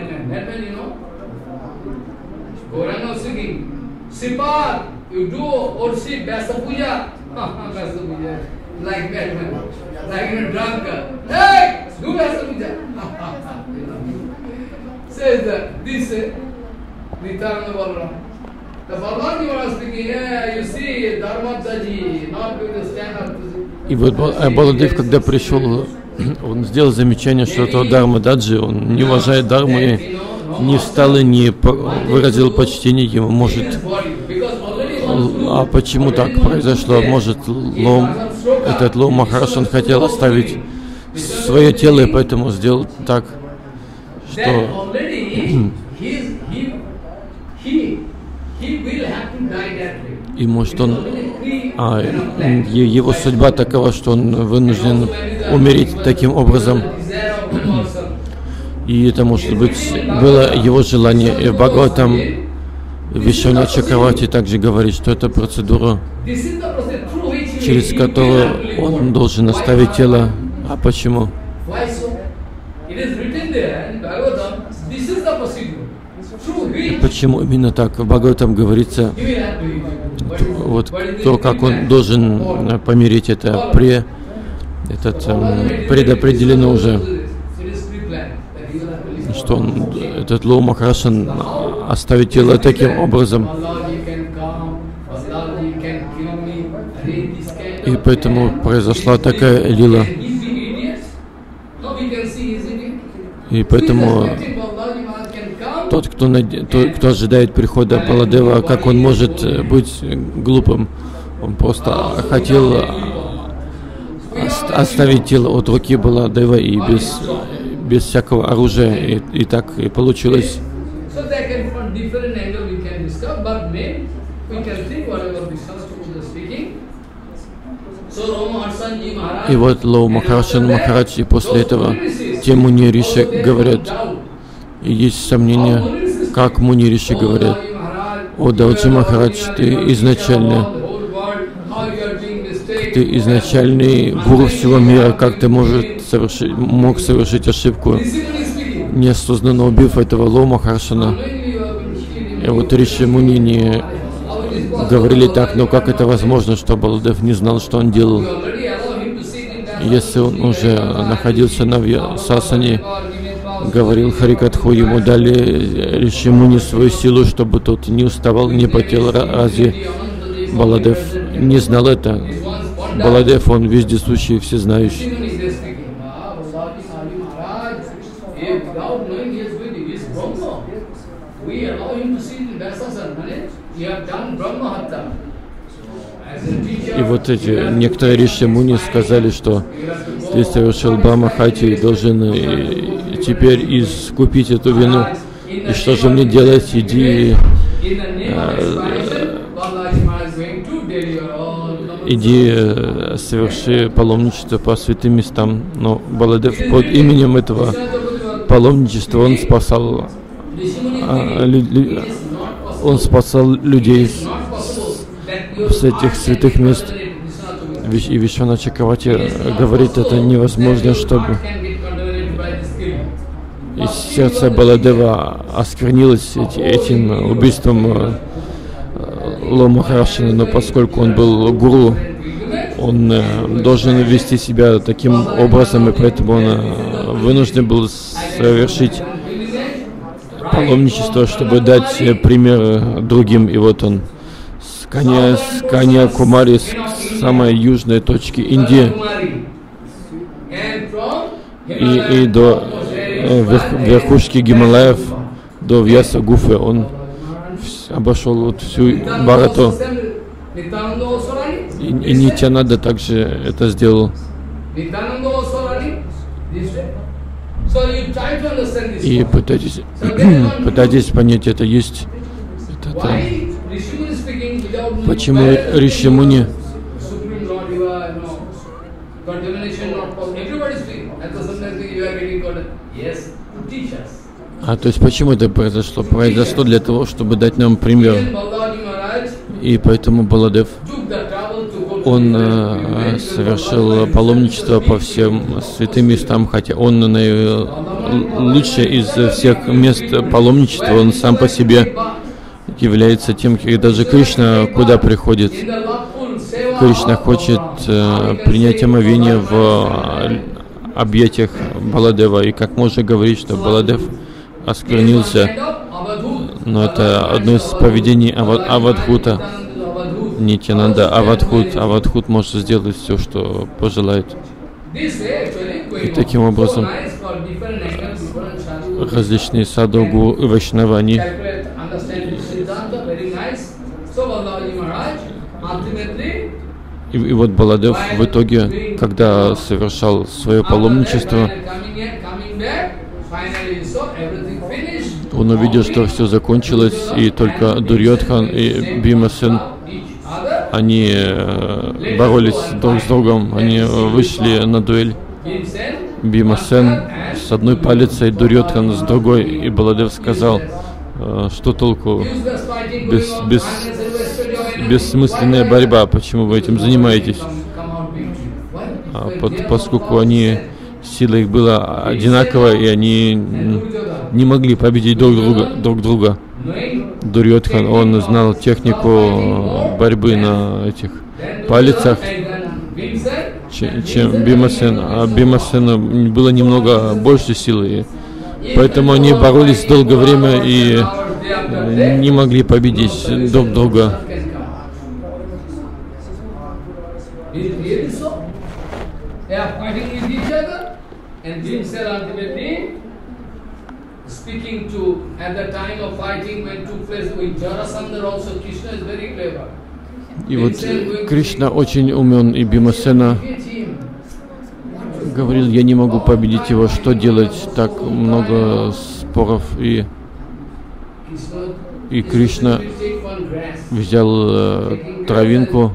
И вот Баладев, когда пришел, он сделал замечание, что это Дharma Даджи, он не уважает Дharму, и не встал и не выразил почтение ему. Может, а почему так произошло? Может, Лом, этот Лом Махараш, он хотел оставить свое тело, и поэтому сделал так, что и может он, а, его судьба такова, что он вынужден умереть таким образом. И это, может быть, было его желание. И в Бхагаватам Вишванат Чакраварти также говорит, что это процедура, через которую он должен оставить тело. А почему? Почему именно так? В Бхагаватам говорится, вот то, как он должен помереть, это пре, этот, предопределено уже, что он, этот Лоу Махараш оставит тело таким образом. И поэтому произошла такая лила. И поэтому тот, кто, над... тот, кто ожидает прихода Баладева, как он может быть глупым? Он просто хотел оставить тело от руки Баладева и без, без всякого оружия. И, и так и получилось. И вот Лоу Махаршан Махарадж, и после этого те Муни Риши говорят, и есть сомнения, как Муни Риши говорят: о Далджи Махарадж, ты изначально, ты изначальный гуру всего мира, как ты может совершить, мог совершить ошибку, неосознанно убив этого Лоу Махаршана? И вот Риши Муни не говорили так, но как это возможно, что Баладев не знал, что он делал? Если он уже находился на Сасане, говорил Харикатху, ему дали Риши Муни свою силу, чтобы тот не уставал, не потел. Разве Баладев не знал это? Баладев, он вездесущий, всезнающий. И вот эти некоторые Риши Муни сказали, что ты совершил Брахмахати и должен и теперь искупить эту вину. И что же мне делать? Иди, иди соверши паломничество по святым местам. Но Баладев под именем этого паломничества он спасал, он спасал людей с этих святых мест. И Вишванат Чакраварти говорит, это невозможно, чтобы и сердце Баладева осквернилось этим убийством Лоу Махаршана, но поскольку он был гуру, он должен вести себя таким образом, и поэтому он вынужден был совершить паломничество, чтобы дать пример другим. И вот он с Канья, с Каньякумари, с самой южной точки Индии, и, и до верх, верхушки Гималаев, до Вьяса Гуфы, он обошел вот всю Бхарату. И, и Нитьянанда также это сделал. И пытайтесь, пытайтесь понять, это есть. Это, это. Почему Риши Муни? А то есть почему это произошло? Произошло для того, чтобы дать нам пример. И поэтому Баладев, он э, совершил паломничество по всем святым местам, хотя он наилучший из всех мест паломничества, он сам по себе является тем, и даже Кришна куда приходит. Кришна хочет э, принять омовение в э, объятиях Баладева, и как можно говорить, что Баладев осквернился, но это одно из поведений ава, Авадхута, Нитьянанда, Авадхут. Авадхут может сделать все, что пожелает. И таким образом различные садху и вайшнава, они и, и вот Баладев в итоге, когда совершал свое паломничество, он увидел, что все закончилось, и только Дурьодхан и Бимасен, они э, боролись друг с другом, они вышли на дуэль. Бимасен с одной палицей, Дурьодхан с другой, и Баладев сказал, э, что толку, без, без, бессмысленная борьба, почему вы этим занимаетесь? А под, поскольку они, сила их была одинаковая, и они не могли победить друг друга. Друг друга. Дурьодхан, он знал технику борьбы на этих палицах, чем Бимасен, а Бимасену было немного больше силы, поэтому они боролись долгое время и не могли победить друг друга. Is it really so? They are fighting with each other, and Bhimsena ultimately speaking to, at the time of fighting when took place with Jarasandha also, Krishna is very clever. И вот Кришна очень умен, и Бимасена говорил, я не могу победить его, что делать, так много споров, и, и Кришна взял э, травинку,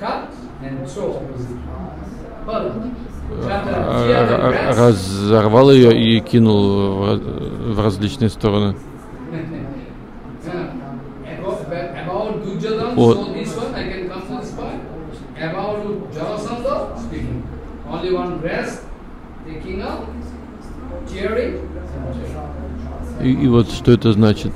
разорвал ее и кинул в, в различные стороны. О, и, и вот что это значит.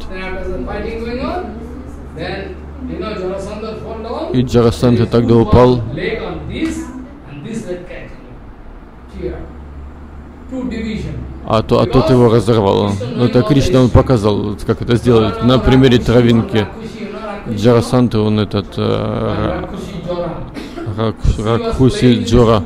И Джарасандха тогда упал, а, то, а тот его разорвал. Но это Кришна, он показал, как это сделать. На примере травинки Джарасандха, он этот э, Ракхуси Джора.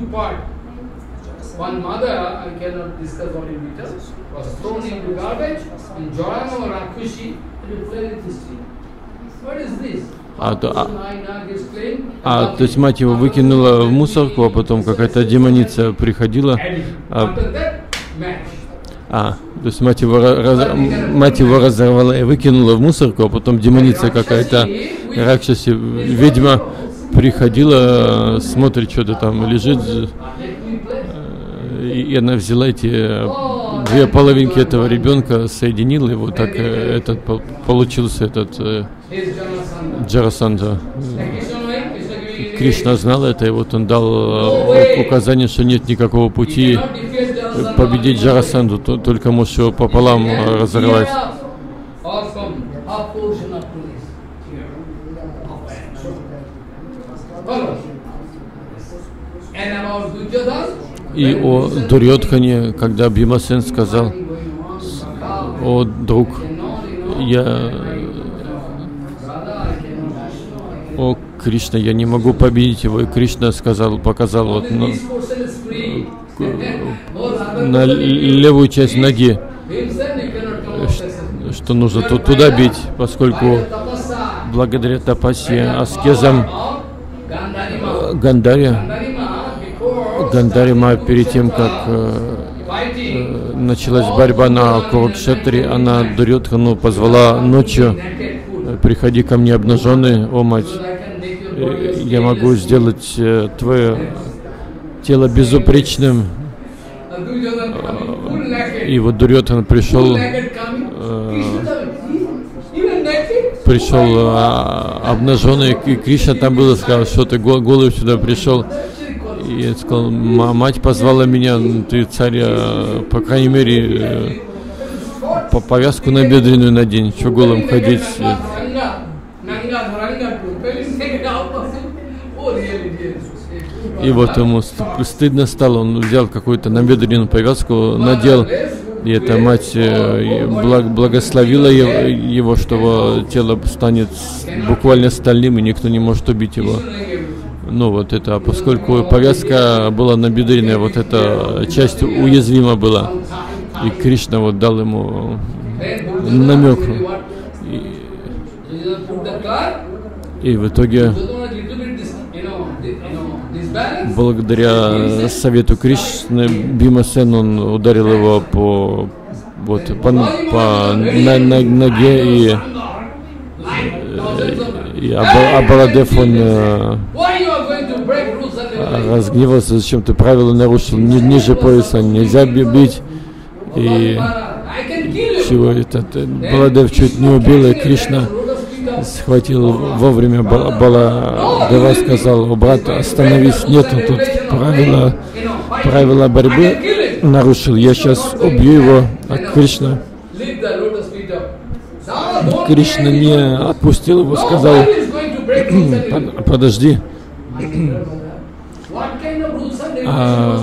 А, то, а, а, то есть мать его выкинула в мусорку, а потом какая-то демоница приходила. А, а, то есть мать его, раз, мать его разорвала и выкинула в мусорку, а потом демоница какая-то, Ракшаси, ведьма, приходила, смотрит, что-то там лежит, и она взяла эти две половинки этого ребенка, соединила его, так этот получился этот э, Джарасандха. Кришна знал это, и вот он дал указание, что нет никакого пути победить Джарасандху, только можешь его пополам разорвать. И о Дурьодхане, когда Бимасен сказал: о, друг, я, о, Кришна, я не могу победить его. И Кришна сказал, показал вот на, на левую часть ноги, что нужно тут туда бить, поскольку благодаря тапасе, аскезам Гандарья, Гандарима, перед тем, как э, э, началась борьба на Курукшетре, она Дурьодхану позвала ночью: приходи ко мне обнаженный, о мать, э, я могу сделать э, твое тело безупречным. Э, и вот Дурьодхан пришел, э, пришел э, обнаженный, и Кришна там было, сказал, что ты голый сюда пришел. И я сказал, мать позвала меня, ты царь, по крайней мере, по повязку на бедренную надень, что голым ходить. И вот ему стыдно стало, он взял какую-то набедренную повязку, надел, и эта мать благословила его, что его тело станет буквально стальным, и никто не может убить его. Ну вот это, поскольку повязка была набедренная, вот эта часть уязвима была. И Кришна вот дал ему намек. И, и в итоге, благодаря совету Кришны, Бимасен, он ударил его по, вот, по, по на, на, ноге, и, и Абаладев, он разгневался, зачем ты правила нарушил, ни, ниже пояса нельзя бить. И чего этот Баладев чуть не убил, и Кришна схватил вовремя Баладева, сказал: о, брат, остановись, нету тут правила, правила борьбы нарушил, я сейчас убью его. А Кришна, Кришна не отпустил его, сказал: подожди. А,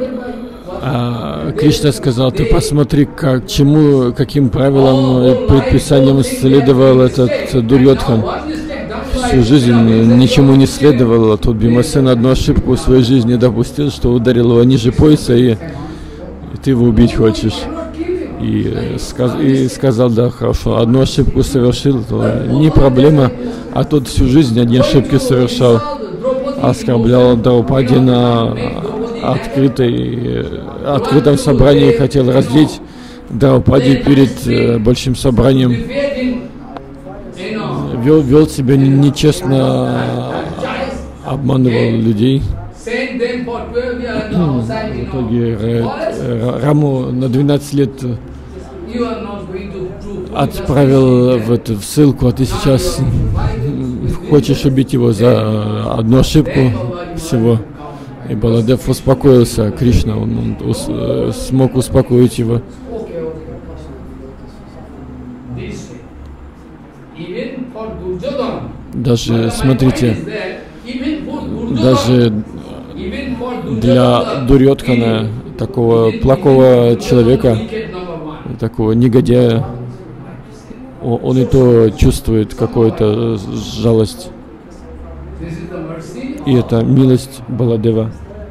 а Кришна сказал: ты посмотри, как, чему, каким правилам и предписаниям следовал этот Дурьодхан. всю жизнь ничему не следовал, а тут Бимасен одну ошибку в своей жизни допустил, что ударил его ниже пояса, и, и ты его убить хочешь. И, сказ, и сказал, да, хорошо, одну ошибку совершил, то не проблема, а тот всю жизнь одни ошибки совершал. Оскорблял Драупади на открытой, открытом собрании, хотел раздеть Драупади перед э, большим собранием, вел, вел себя нечестно, обманывал людей. В итоге Раму на двенадцать лет отправил в, эту, в ссылку, а ты сейчас хочешь убить его за одну ошибку всего. И Баладев успокоился, Кришна, он, он ус, смог успокоить его. Даже, смотрите, даже для Дурьодхана, такого плохого человека, такого негодяя, он и то чувствует какую-то жалость. И это милость Баладева.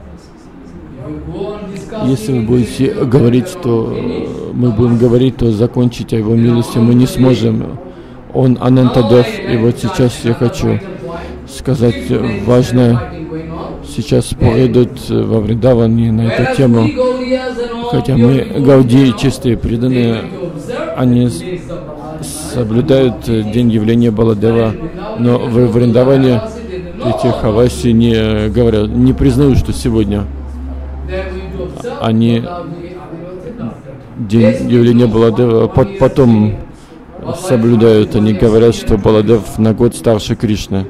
Если вы будете говорить, то мы будем говорить, то закончить о его милости мы не сможем. Он Анантадев, и вот сейчас я хочу сказать важное. Сейчас споры идут во Вриндаване на эту тему. Хотя мы, Гауди, чистые преданные, они соблюдают день явления Баладева, но в Вриндаване эти хаваси не говорят, не признают, что сегодня они день явления Баладева потом соблюдают. Они говорят, что Баладев на год старше Кришны.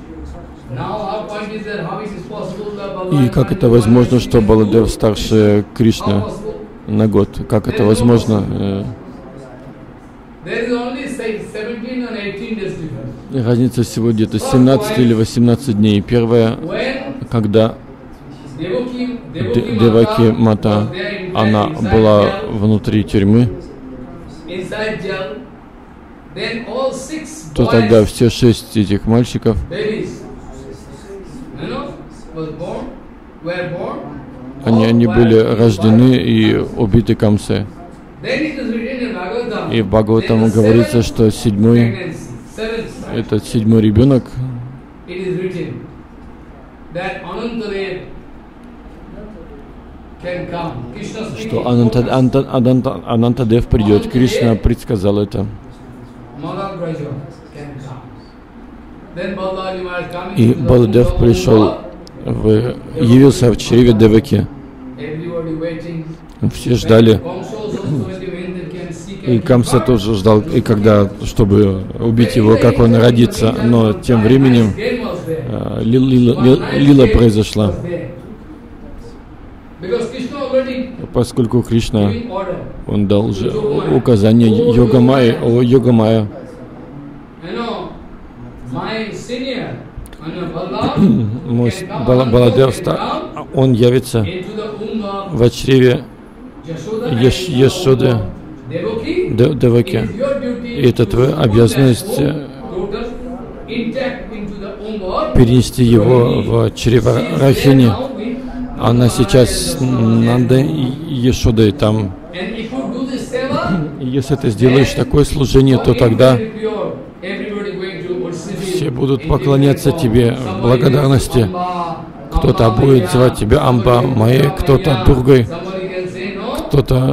И как это возможно, что Баладев старше Кришны на год? Как это возможно? Разница всего где-то семнадцать или восемнадцать дней. Первое, когда Деваки Мата, она была внутри тюрьмы, то тогда все шесть этих мальчиков Они, они были рождены и убиты Камсе. И в Бхагаватам говорится, что седьмой, этот седьмой ребенок, что Ананта, Анта, Ананта, Анантадев придет. Кришна предсказал это. И Баладев пришел, в, явился в чреве Деваки. Все ждали. И Камса тоже ждал, и когда, чтобы убить его, как он родится. Но тем временем э, ли, ли, ли, лила произошла. Поскольку Кришна, он дал уже указание Йога-майя, о Йога-майя. Мой Баладев, он явится в чреве Еш, Ешоды Деваки. И это твоя обязанность перенести его в чрево Рахини. Она сейчас Нанда и Ешодой там. И если ты сделаешь такое служение, то тогда все будут поклоняться тебе в благодарности. Кто-то будет звать тебя Амба Майей, кто-то Дургой, кто-то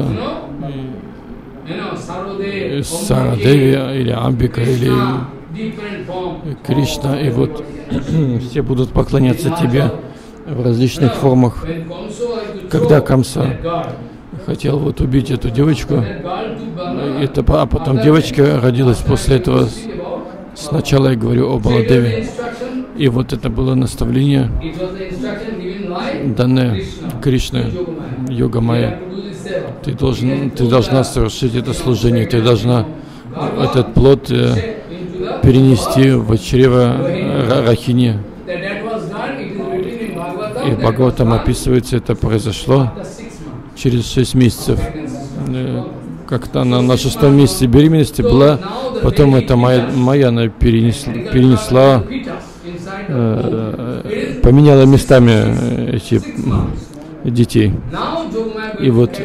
Сарадеви или Амбика или Кришна. И вот все будут поклоняться тебе в различных формах. Когда Камса хотел вот убить эту девочку, это, а потом девочка родилась после этого. Сначала я говорю о Баладеве. И вот это было наставление, данное Кришне, Йога-майя. Ты, должен, ты должна совершить это служение, ты должна этот плод э, перенести в чрево Рахини. И в Бхагаватам описывается, это произошло через шесть месяцев. как-то она на шестом месяце беременности была, потом эта Майя, Майя она перенесла, перенесла э, поменяла местами эти детей. И вот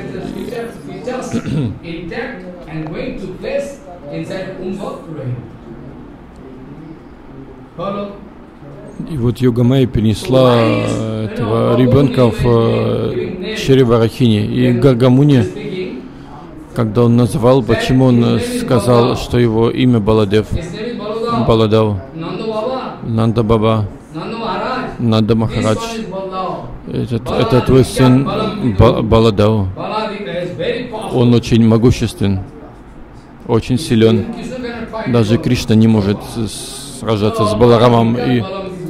И вот Йога Майя перенесла этого ребенка в чрево Рахини. И Гаргамуни, когда он назвал, почему он сказал, что его имя Баладев, Баладав, Нанда Баба, Нанда Махарадж, этот, это твой сын Ба Баладав. Он очень могуществен, очень силен. Даже Кришна не может сражаться с Баларамом. И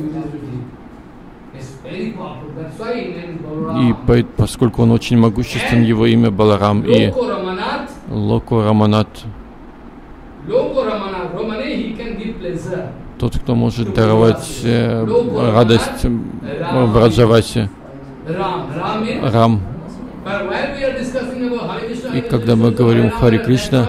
И по, поскольку он очень могуществен, его имя Баларам. И Локо Раманат, тот, кто может даровать э, радость в Раджавасе, Рам. И когда мы говорим Хари Кришна,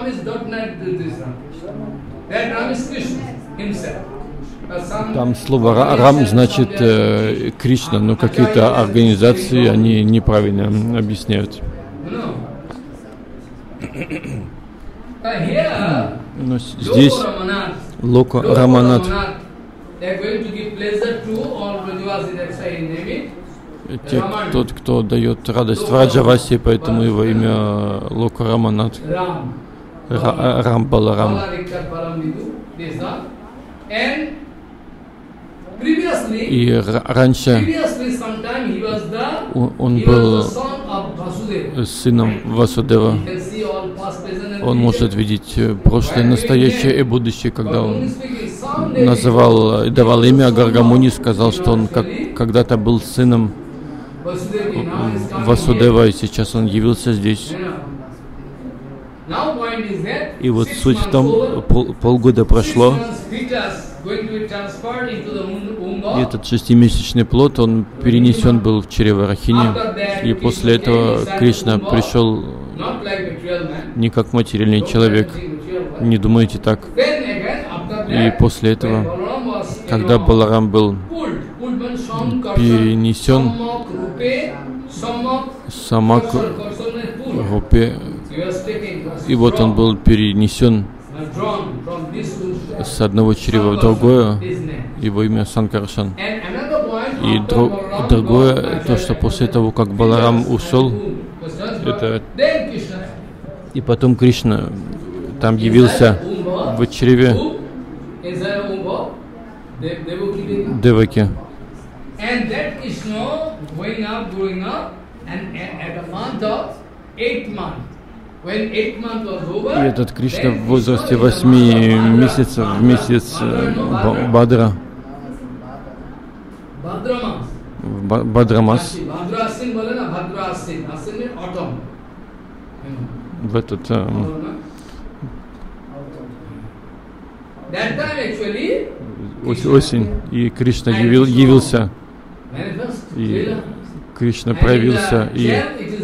там слово Рам значит э, Кришна, но какие-то организации они неправильно объясняют. Но здесь Лока Раманат. Те, тот, кто дает радость в Раджавасе, поэтому его имя Лока Раманат. Рам Баларам. И раньше он был сыном Васудева. Он может видеть прошлое, настоящее и будущее. Когда он называл, давал имя Гаргамуни, сказал, что он как, когда-то был сыном Васудева, и сейчас он явился здесь. И вот суть в том, пол, полгода прошло, и этот шестимесячный плод, он перенесен был в чрево Рахини, и после этого Кришна пришел не как материальный человек, не думайте так. И после этого, когда Баларам был перенесен, Самак Рупе, и вот он был перенесен с одного чрева в другое, его имя Санкаршан. И друг, другое, то, что после того, как Баларам ушел, это и потом Кришна там явился в чреве Деваки. И этот Кришна в возрасте восьми месяцев, в месяц Бадра, Бадрамас, в этот осень, и Кришна явил, явился, и Кришна проявился, и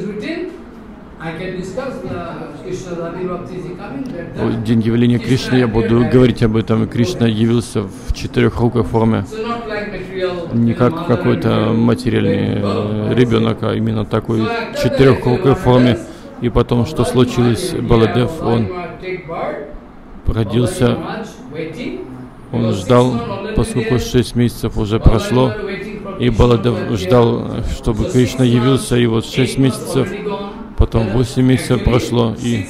в день явления Кришны я буду говорить об этом. Кришна явился в четырехрукой форме, не как какой-то материальный ребенок, а именно такой четырехрукой форме. И потом, что случилось, Баладев, он родился, он ждал, поскольку шесть месяцев уже прошло, и Баладев ждал, чтобы Кришна явился, и вот шесть месяцев, потом восемь месяцев прошло, и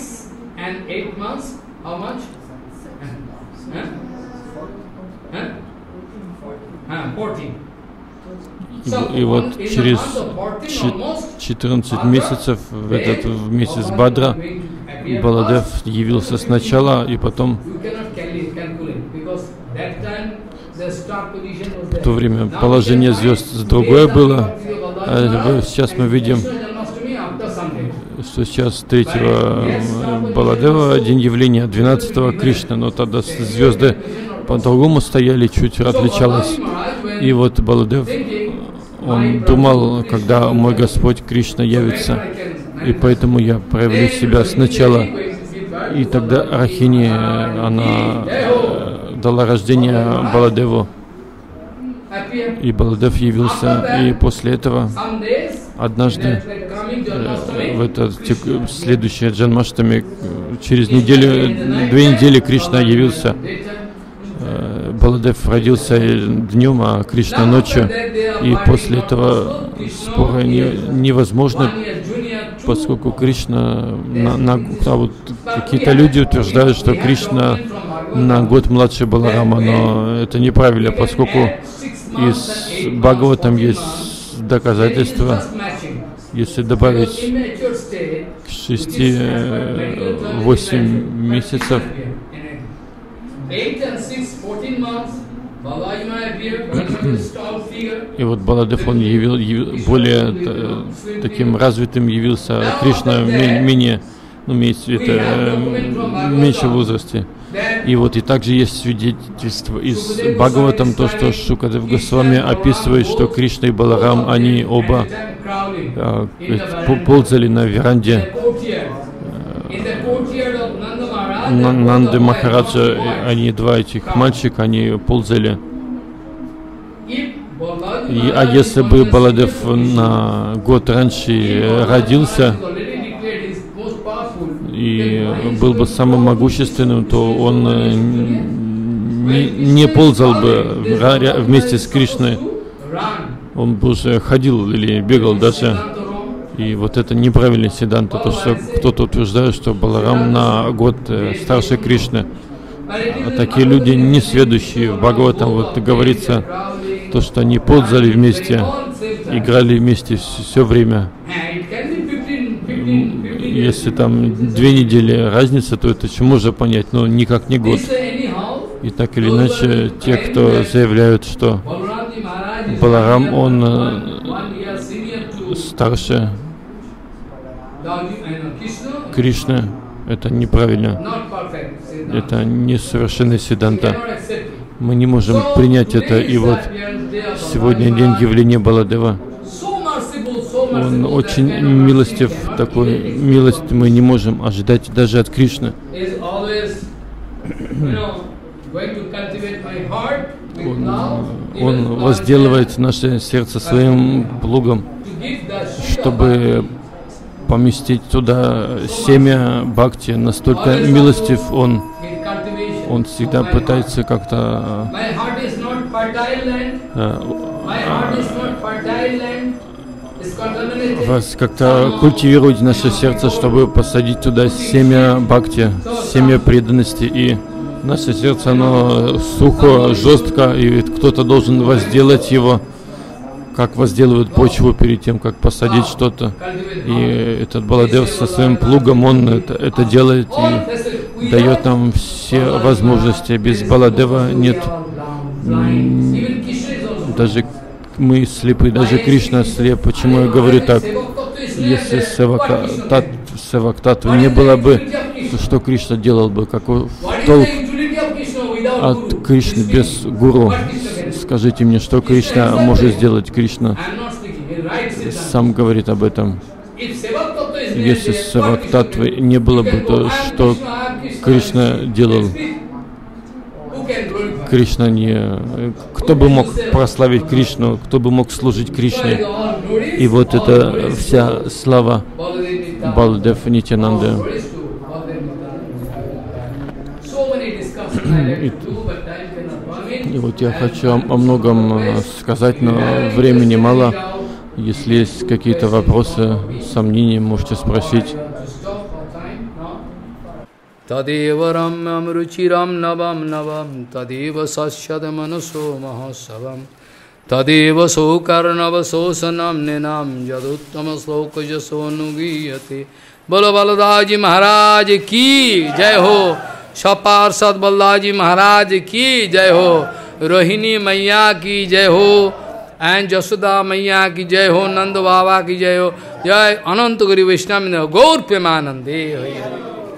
И, и вот через четырнадцать месяцев, в этот в месяц Бадра, Баладев явился сначала, и потом в то время положение звезд другое было. А сейчас мы видим, что сейчас третьего Баладева день явления, двенадцатого Кришна, но тогда звезды по-другому стояли, чуть отличалось. И вот Баладев, он думал, когда мой Господь Кришна явится, и поэтому я проявлю себя сначала. И тогда Рахини, она дала рождение Баладеву. И Баладев явился. И после этого однажды, в этот следующий Джанмаштами, через неделю, две недели Кришна явился. Баладев родился днем, а Кришна ночью. И после этого спора не, невозможно, поскольку Кришна, на, на, а вот какие-то люди утверждают, что Кришна на год младше Баларама, но это неправильно, поскольку из Бхагаватам есть доказательства. Если добавить шесть-восемь месяцев, и вот Баладев, он явил, явил более э, таким развитым явился, Кришна менее, ну, меньше, это, меньше в возрасте. И вот и также есть свидетельство из Бхагаватам, то, что Шукадев Госвами описывает, что Кришна и Баларам, они оба э, ползали на веранде Нанды Махараджа, они два этих мальчика, они ползали. И, а если бы Баладев на год раньше родился и был бы самым могущественным, то он не, не ползал бы вместе с Кришной. Он бы уже ходил или бегал даже. И вот это неправильный сиданта, то, что кто-то утверждает, что Баларам на год старше Кришны. А такие люди несведущие. В Бхагаватам вот говорится, то, что они ползали вместе, играли вместе все, все время. Если там две недели разница, то это еще можно понять, но никак не год. И так или иначе, те, кто заявляют, что Баларам, он старше Кришна, это неправильно. Это несовершенный сиданта. Мы не можем принять это. И вот сегодня день явления Баладева. Он очень милостив, такой милость мы не можем ожидать даже от Кришны. Он, он возделывает наше сердце своим плугом, чтобы поместить туда семя бхакти. Настолько милостив он. Он всегда пытается как-то вас как-то культивировать наше сердце, чтобы посадить туда семя бхакти, семя преданности. И наше сердце, оно сухо, жестко, и кто-то должен возделать его, как возделывают почву перед тем, как посадить что-то. И этот Баладев со своим плугом, он это, это делает и дает нам все возможности. Без Баладева нет, даже мы слепы, даже Кришна слеп. Почему я говорю так? Если Севактатвы не было бы, то что Кришна делал бы? Какой толк от Кришны без гуру? Скажите мне, что Кришна может сделать? Кришна сам говорит об этом. Если Севактатвы не было бы, то что Кришна делал? Кришна не... Кто бы мог прославить Кришну, кто бы мог служить Кришне? И вот это вся слава Баладев Нитьянанды. И, и вот я хочу о, о многом сказать, но времени мало. Если есть какие-то вопросы, сомнения, можете спросить. Tadeva ramyam ruchiram navam navam Tadeva sasyad manaso mahassavam Tadeva sokarnava sosanam ninam Jaduttama sloka jaso nugiyate Bolo Baladaji Maharaj ki jai ho Shaparsad Baladaji Maharaj ki jai ho Rohini Maiya ki jai ho and Jasoda Maiya ki jai ho Nanda Baba ki jai ho Jai Ananta Giri Vaishnava Gaur Premanande